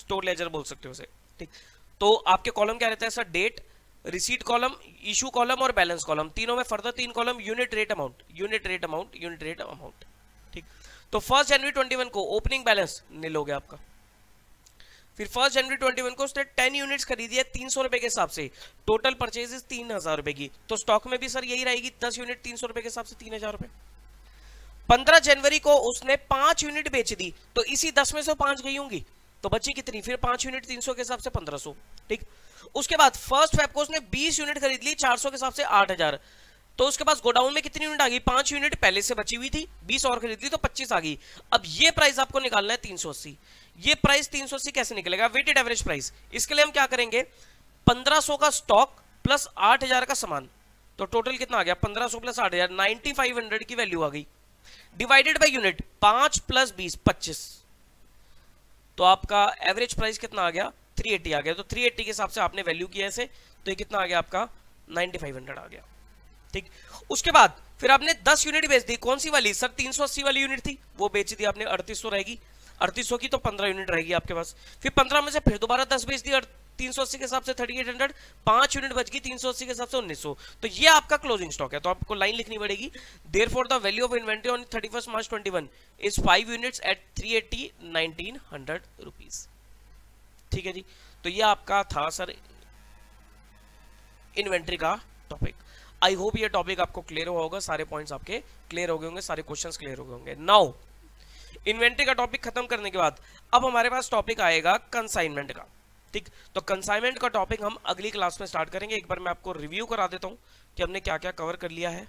स्टोर लेजर बोल सकते हो उसे, ठीक। तो आपके कॉलम क्या रहता है sir, date, receipt column, issue column और बैलेंस कॉलम, तीनों में फर्दर तीन column unit rate amount, unit rate amount, unit rate amount, ठीक। तो फर्स्ट जनवरी ट्वेंटी वन को ओपनिंग बैलेंस नील हो गया आपका। फिर फर्स्ट जनवरी ट्वेंटी वन को उसने टेन यूनिट्स खरीदी है तीन सौ रुपए के हिसाब से, टोटल परचेजेस तीन हजार रुपए की, तो स्टॉक में भी सर यही रहेगी, दस यूनिट तीन सौ रुपए के हिसाब से तीन हजार रुपए। पंद्रह जनवरी को उसने पांच यूनिट बेच दी, तो इसी दस में से पांच गई होंगी, तो बची कितनी, फिर पांच यूनिट तीन सौ के हिसाब से पंद्रह सौ, ठीक। उसके बाद फर्स्ट फेब को उसने बीस यूनिट खरीद ली चार सौ के हिसाब से आठ हजार, तो उसके पास गोडाउन में कितनी यूनिट आ गई, पांच यूनिट पहले से बची हुई थी, बीस और खरीद ली तो पच्चीस आ गई। अब ये प्राइस आपको निकालना है तीन सौ अस्सी। ये प्राइस तीन सौ अस्सी कैसे निकलेगा, वेटेड एवरेज प्राइस। इसके लिए हम क्या करेंगे, पंद्रह सौ का स्टॉक प्लस आठ हजार का सामान, तो टोटल कितना आ गया, पंद्रह सौ प्लस आठ हजार, नाइनटी फाइव हंड्रेड की वैल्यू आ गई, डिवाइडेड बाय यूनिट, पांच प्लस बीस पच्चीस, तो आपका एवरेज प्राइस कितना आ गया, तीन सौ अस्सी आ गया। तो तीन सौ अस्सी के हिसाब से आपने वैल्यू किया ऐसे, तो ये कितना आ गया आपका नाइनटी फाइव हंड्रेड आ गया, ठीक। उसके बाद फिर आपने दस यूनिट बेच दी, कौन सी वाली सर, तीन सौ अस्सी वाली यूनिट थी, वो बेच दी आपने, अड़तीस सौ रहेगी, अड़तीस सौ की तो पंद्रह यूनिट रहेगी आपके पास। फिर पंद्रह में से फिर दोबारा दस बेच दी, तीन सौ अस्सी के हिसाब से थर्टी एट हंड्रेड, पांच यूनिट बच गई तीन सौ अस्सी के हिसाब से उन्नीस सौ, तो ये आपका क्लोजिंग स्टॉक है। तो आपको लाइन लिखनी पड़ेगी, therefore the value of inventory on thirty first March twenty one is five units at three eighty nineteen hundred rupees, ठीक है जी। तो ये आपका था सर इन्वेंटरी का टॉपिक। आई होप ये टॉपिक आपको क्लियर हुआ होगा, सारे पॉइंट्स आपके क्लियर हो गए होंगे, सारे क्वेश्चंस क्लियर हो गए होंगे। नाउ इन्वेंटरी का टॉपिक खत्म करने के बाद अब हमारे पास टॉपिक आएगा कंसाइनमेंट का, ठीक। तो कंसाइनमेंट का टॉपिक हम अगली क्लास में स्टार्ट करेंगे। एक बार मैं आपको रिव्यू करा देता हूं कि हमने क्या क्या कवर कर लिया है।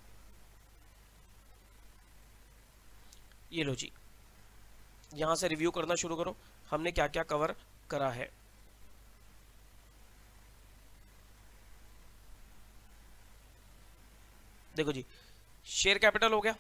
ये लो जी, यहां से रिव्यू करना शुरू करो, हमने क्या क्या कवर करा है। देखो जी, शेयर कैपिटल हो गया,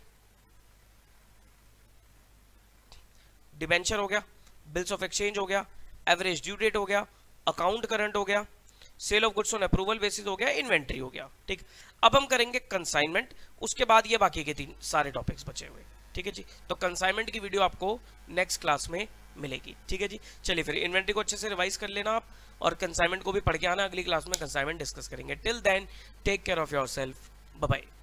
डिबेंचर हो गया, बिल्स ऑफ एक्सचेंज हो गया, एवरेज ड्यू डेट हो गया, अकाउंट करंट हो गया, sale of goods on approval basis हो गया, इन्वेंट्री हो गया, ठीक। अब हम करेंगे कंसाइनमेंट, उसके बाद ये बाकी के तीन सारे टॉपिक्स बचे हुए, ठीक है जी। तो कंसाइनमेंट की वीडियो आपको नेक्स्ट क्लास में मिलेगी, ठीक है जी। चलिए फिर इन्वेंट्री को अच्छे से रिवाइज कर लेना आप, और कंसाइनमेंट को भी पढ़ के आना, अगली क्लास में कंसाइनमेंट डिस्कस करेंगे। Till then take care of yourself, bye bye.